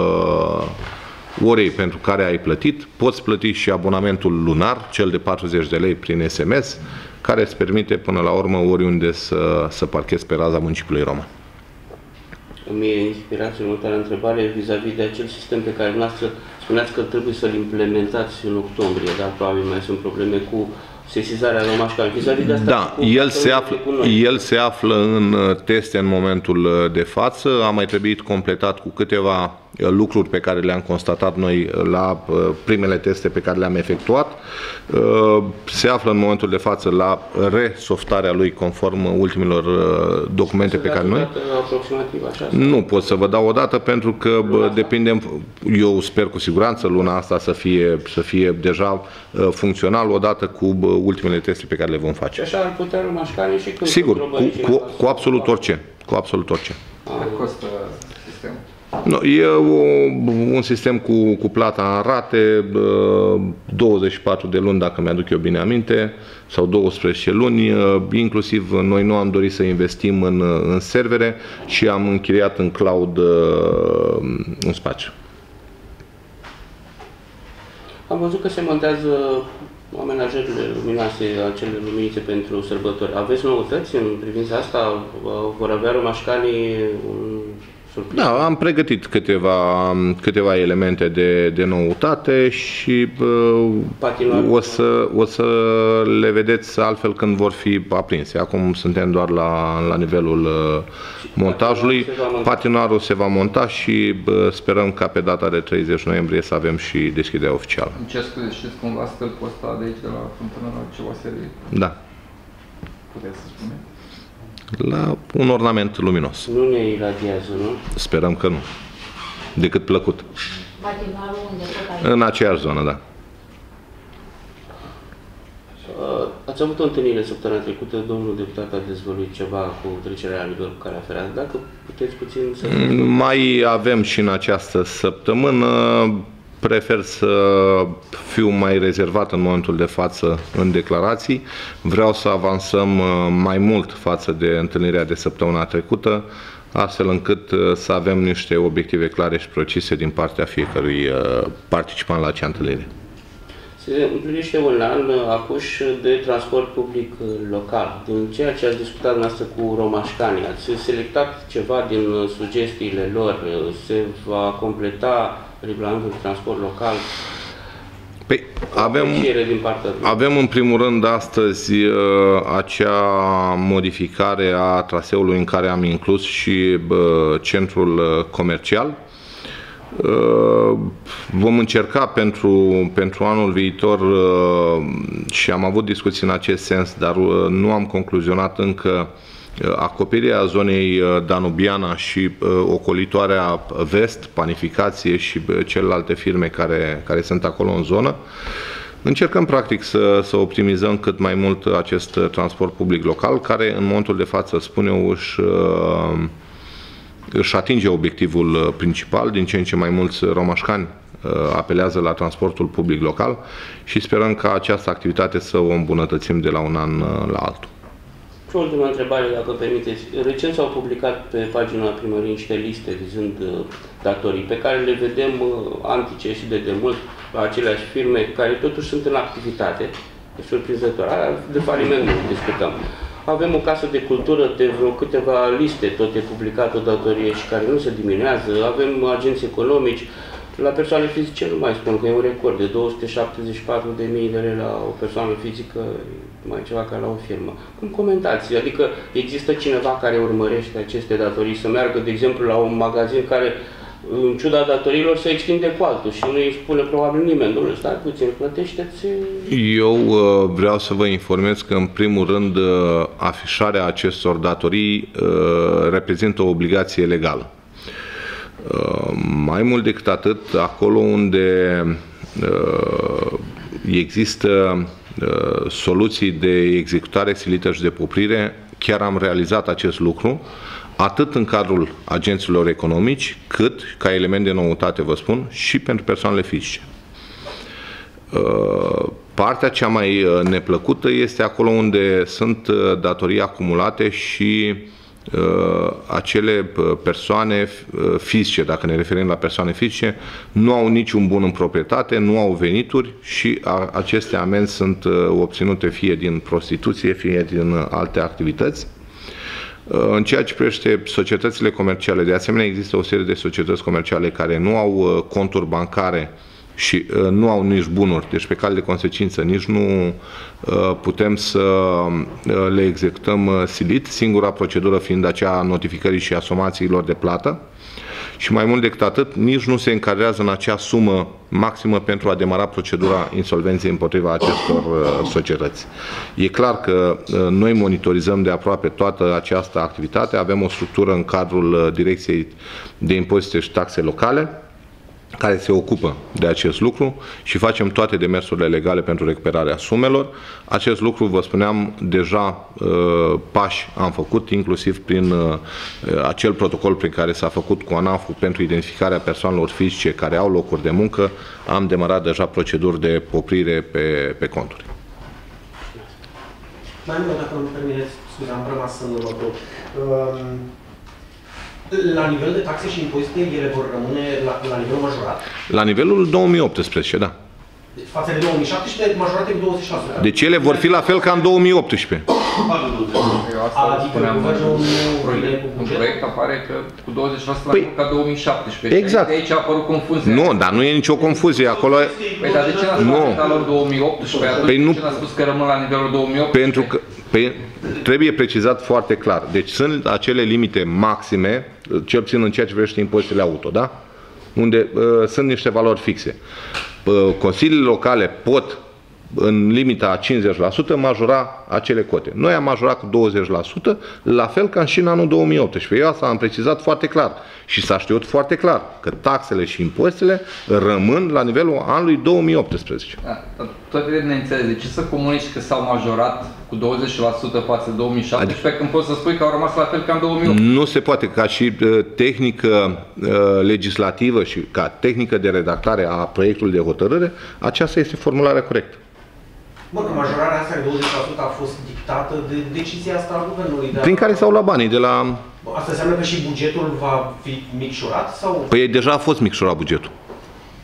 orei pentru care ai plătit. Poți plăti și abonamentul lunar, cel de 40 de lei prin SMS, care îți permite până la urmă oriunde să parchezi pe raza municipiului Roman. Îmi e inspirație următoarea întrebare vis-a-vis de acel sistem pe care noastră spuneați că trebuie să-l implementați în octombrie, dar probabil mai sunt probleme cu sesizarea romașcani. Vis-a-vis de asta, da, el se află în teste în momentul de față. A mai trebuit completat cu câteva lucruri pe care le-am constatat noi la primele teste pe care le-am efectuat. Se află în momentul de față la resoftarea lui conform ultimilor documente pe care noi... Aproximativ așa? Nu pot să vă dau o dată pentru că depinde, eu sper cu siguranță luna asta să fie deja funcțional odată cu ultimele teste pe care le vom face. Și așa ar putea romașcanii și când... Sigur, cu absolut orice. Cu absolut orice. Cât costă sistemul? No, e un sistem cu plata în rate, 24 de luni, dacă mi-aduc eu bine aminte, sau 12 luni, inclusiv noi nu am dorit să investim în servere și am închiriat în cloud un spațiu. Am văzut că se montează amenajările luminoase, acele luminițe pentru sărbători. Aveți noutăți în privința asta? Vor avea romașcanii un... Da, am pregătit câteva elemente de noutate și o să le vedeți altfel când vor fi aprinse. Acum suntem doar la nivelul montajului. Patinarul se va monta și sperăm ca pe data de 30 noiembrie să avem și deschiderea oficială. În ce scuze, știți cumva stâlpul ăsta de aici, de la fântână, la ce va servi? Da. Puteți să spuneți? La un ornament luminos. Nu ne iradiază, nu? Sperăm că nu. Decât plăcut. Patinarul unde tot în aceeași zonă, da. Ați avut o întâlnire săptămâna trecută, domnul deputat a dezvăluit ceva cu trecerea la nivel cu calea ferată. Dacă puteți puțin să... Mai avem și în această săptămână. Prefer să fiu mai rezervat în momentul de față în declarații. Vreau să avansăm mai mult față de întâlnirea de săptămâna trecută, astfel încât să avem niște obiective clare și precise din partea fiecărui participant la acea întâlnire. Se împlinește un an acuș de transport public local. Din ceea ce ați discutat dumneavoastră cu romașcanii, ați selectat ceva din sugestiile lor? Se va completa regulamentul de transport local? Păi, avem în primul rând astăzi acea modificare a traseului în care am inclus și centrul comercial. Vom încerca pentru anul viitor și am avut discuții în acest sens, dar nu am concluzionat încă acoperirea zonei Danubiana și ocolitoarea vest, panificație și celelalte firme care sunt acolo în zonă. Încercăm practic să optimizăm cât mai mult acest transport public local, care în momentul de față, spun eu, își atinge obiectivul principal. Din ce în ce mai mulți romașcani apelează la transportul public local și sperăm ca această activitate să o îmbunătățim de la un an la altul. Și o ultimă întrebare, dacă permiteți. Recent s-au publicat pe pagina primăriei niște liste vizând datorii pe care le vedem antice și de demult la aceleași firme care totuși sunt în activitate. E surprinzător. De faliment nu discutăm. Avem o casă de cultură de vreo câteva liste, tot e publicat o datorie și care nu se diminuează. Avem agenți economici. La persoane fizice nu mai spun că e un record de 274.000 de lei la o persoană fizică, mai ceva ca la o firmă. Cum comentați? Adică există cineva care urmărește aceste datorii să meargă, de exemplu, la un magazin care, în ciuda datoriilor, se extinde cu altul și nu îi spune probabil nimeni, domnule, stai puțin, plătește-ți... Eu vreau să vă informez că, în primul rând, afișarea acestor datorii reprezintă o obligație legală. Mai mult decât atât, acolo unde există soluții de executare silită și de poprire, chiar am realizat acest lucru, atât în cadrul agenților economici, cât, ca element de noutate, vă spun, și pentru persoanele fizice. Partea cea mai neplăcută este acolo unde sunt datorii acumulate și acele persoane fizice, dacă ne referim la persoane fizice, nu au niciun bun în proprietate, nu au venituri și aceste amenzi sunt obținute fie din prostituție, fie din alte activități. În ceea ce privește societățile comerciale, de asemenea există o serie de societăți comerciale care nu au conturi bancare și nu au nici bunuri, deci pe cale de consecință nici nu putem să le executăm silit, singura procedură fiind aceea notificării și asomațiilor de plată. Și mai mult decât atât, nici nu se încadrează în acea sumă maximă pentru a demara procedura insolvenței împotriva acestor societăți. E clar că noi monitorizăm de aproape toată această activitate, avem o structură în cadrul Direcției de Impozite și Taxe Locale, care se ocupă de acest lucru și facem toate demersurile legale pentru recuperarea sumelor. Acest lucru, vă spuneam, deja pași am făcut, inclusiv prin acel protocol prin care s-a făcut cu ANAF-ul pentru identificarea persoanelor fizice care au locuri de muncă. Am demarat deja proceduri de poprire pe conturi. Mai mult, dacă îmi permiteți, scuze, am rămas în urmă. La nivel de taxe și impozite, ele vor rămâne la nivelul majorat? La nivelul 2018, da. Față de 2017, majorate cu 26%. Deci ele vor fi la fel ca în 2018. Adică în proiect apare că cu 20% la fel ca 2017. Exact. De aici a apărut confuzia. Nu, dar nu e nicio confuzie acolo. Păi, dar de ce n-a spus la 2018? Atunci de ce n-a spus că rămân la nivelul 2018? Pentru că trebuie precizat foarte clar. Deci sunt acele limite maxime, cel puțin în ceea ce privește impozitele auto, da? Unde sunt niște valori fixe. Consiliile locale pot, în limita a 50%, majora acele cote. Noi am majorat cu 20%, la fel ca și în anul 2018. Eu asta am precizat foarte clar și s-a știut foarte clar că taxele și impozitele rămân la nivelul anului 2018. Da, tot de neînțeles. De ce să comunici că s-au majorat cu 20% față de 2017, când poți să spui că au rămas la fel ca în 2018? Nu se poate, ca și tehnică legislativă și ca tehnică de redactare a proiectului de hotărâre, aceasta este formularea corectă. Bă, că majorarea asta de 20% a fost dictată de decizia asta a guvernului. Prin care s-au luat banii de la... Asta înseamnă că și bugetul va fi micșorat? Sau? Păi deja a fost micșorat bugetul.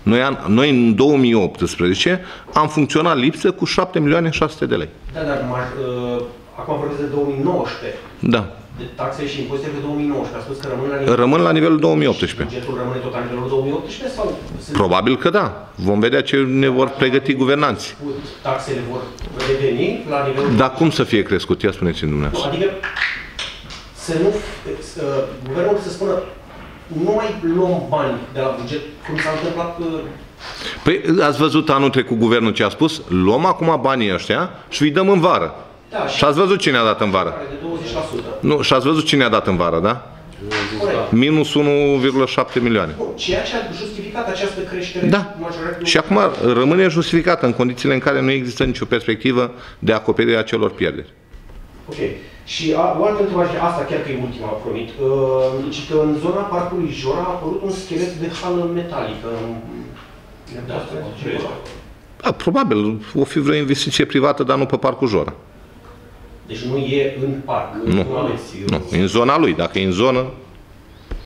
Noi în 2018 am funcționat lipsă cu 7.600.000 de lei. Da, dar acum vorbesc de 2019. Da. De taxe și impozite pe 2019. A spus că rămân la nivelul 2018. Bugetul rămâne tot la nivelul 2018 sau? Probabil că da. Vom vedea ce ne vor pregăti guvernanții. Taxele vor reveni la nivelul... Dar cum să fie crescut? Ia spuneți-mi dumneavoastră. Adică să nu... Guvernul să spună nu mai luăm bani de la buget, cum s-a întâmplat... Păi ați văzut anul trecut guvernul ce a spus? Luăm acum banii ăștia și îi dăm în vară. Da, și ați văzut cine a dat în vară? De 20%. Nu, și ați văzut cine a dat în vară, da? Corect. Minus 1,7 milioane. Ceea ce a justificat această creștere majoră. Și acum rămâne justificată în condițiile în care nu există nicio perspectivă de acoperire a celor pierderi. Ok. Și o altă întrebare, asta chiar că e ultima, promit. Deci că în zona parcului Jora a apărut un schelet de hală metalică. Da, probabil. O fi vreo investiție privată, dar nu pe parcul Jora. Deci nu e în parc. Nu, e în zona lui. Dacă e în zonă,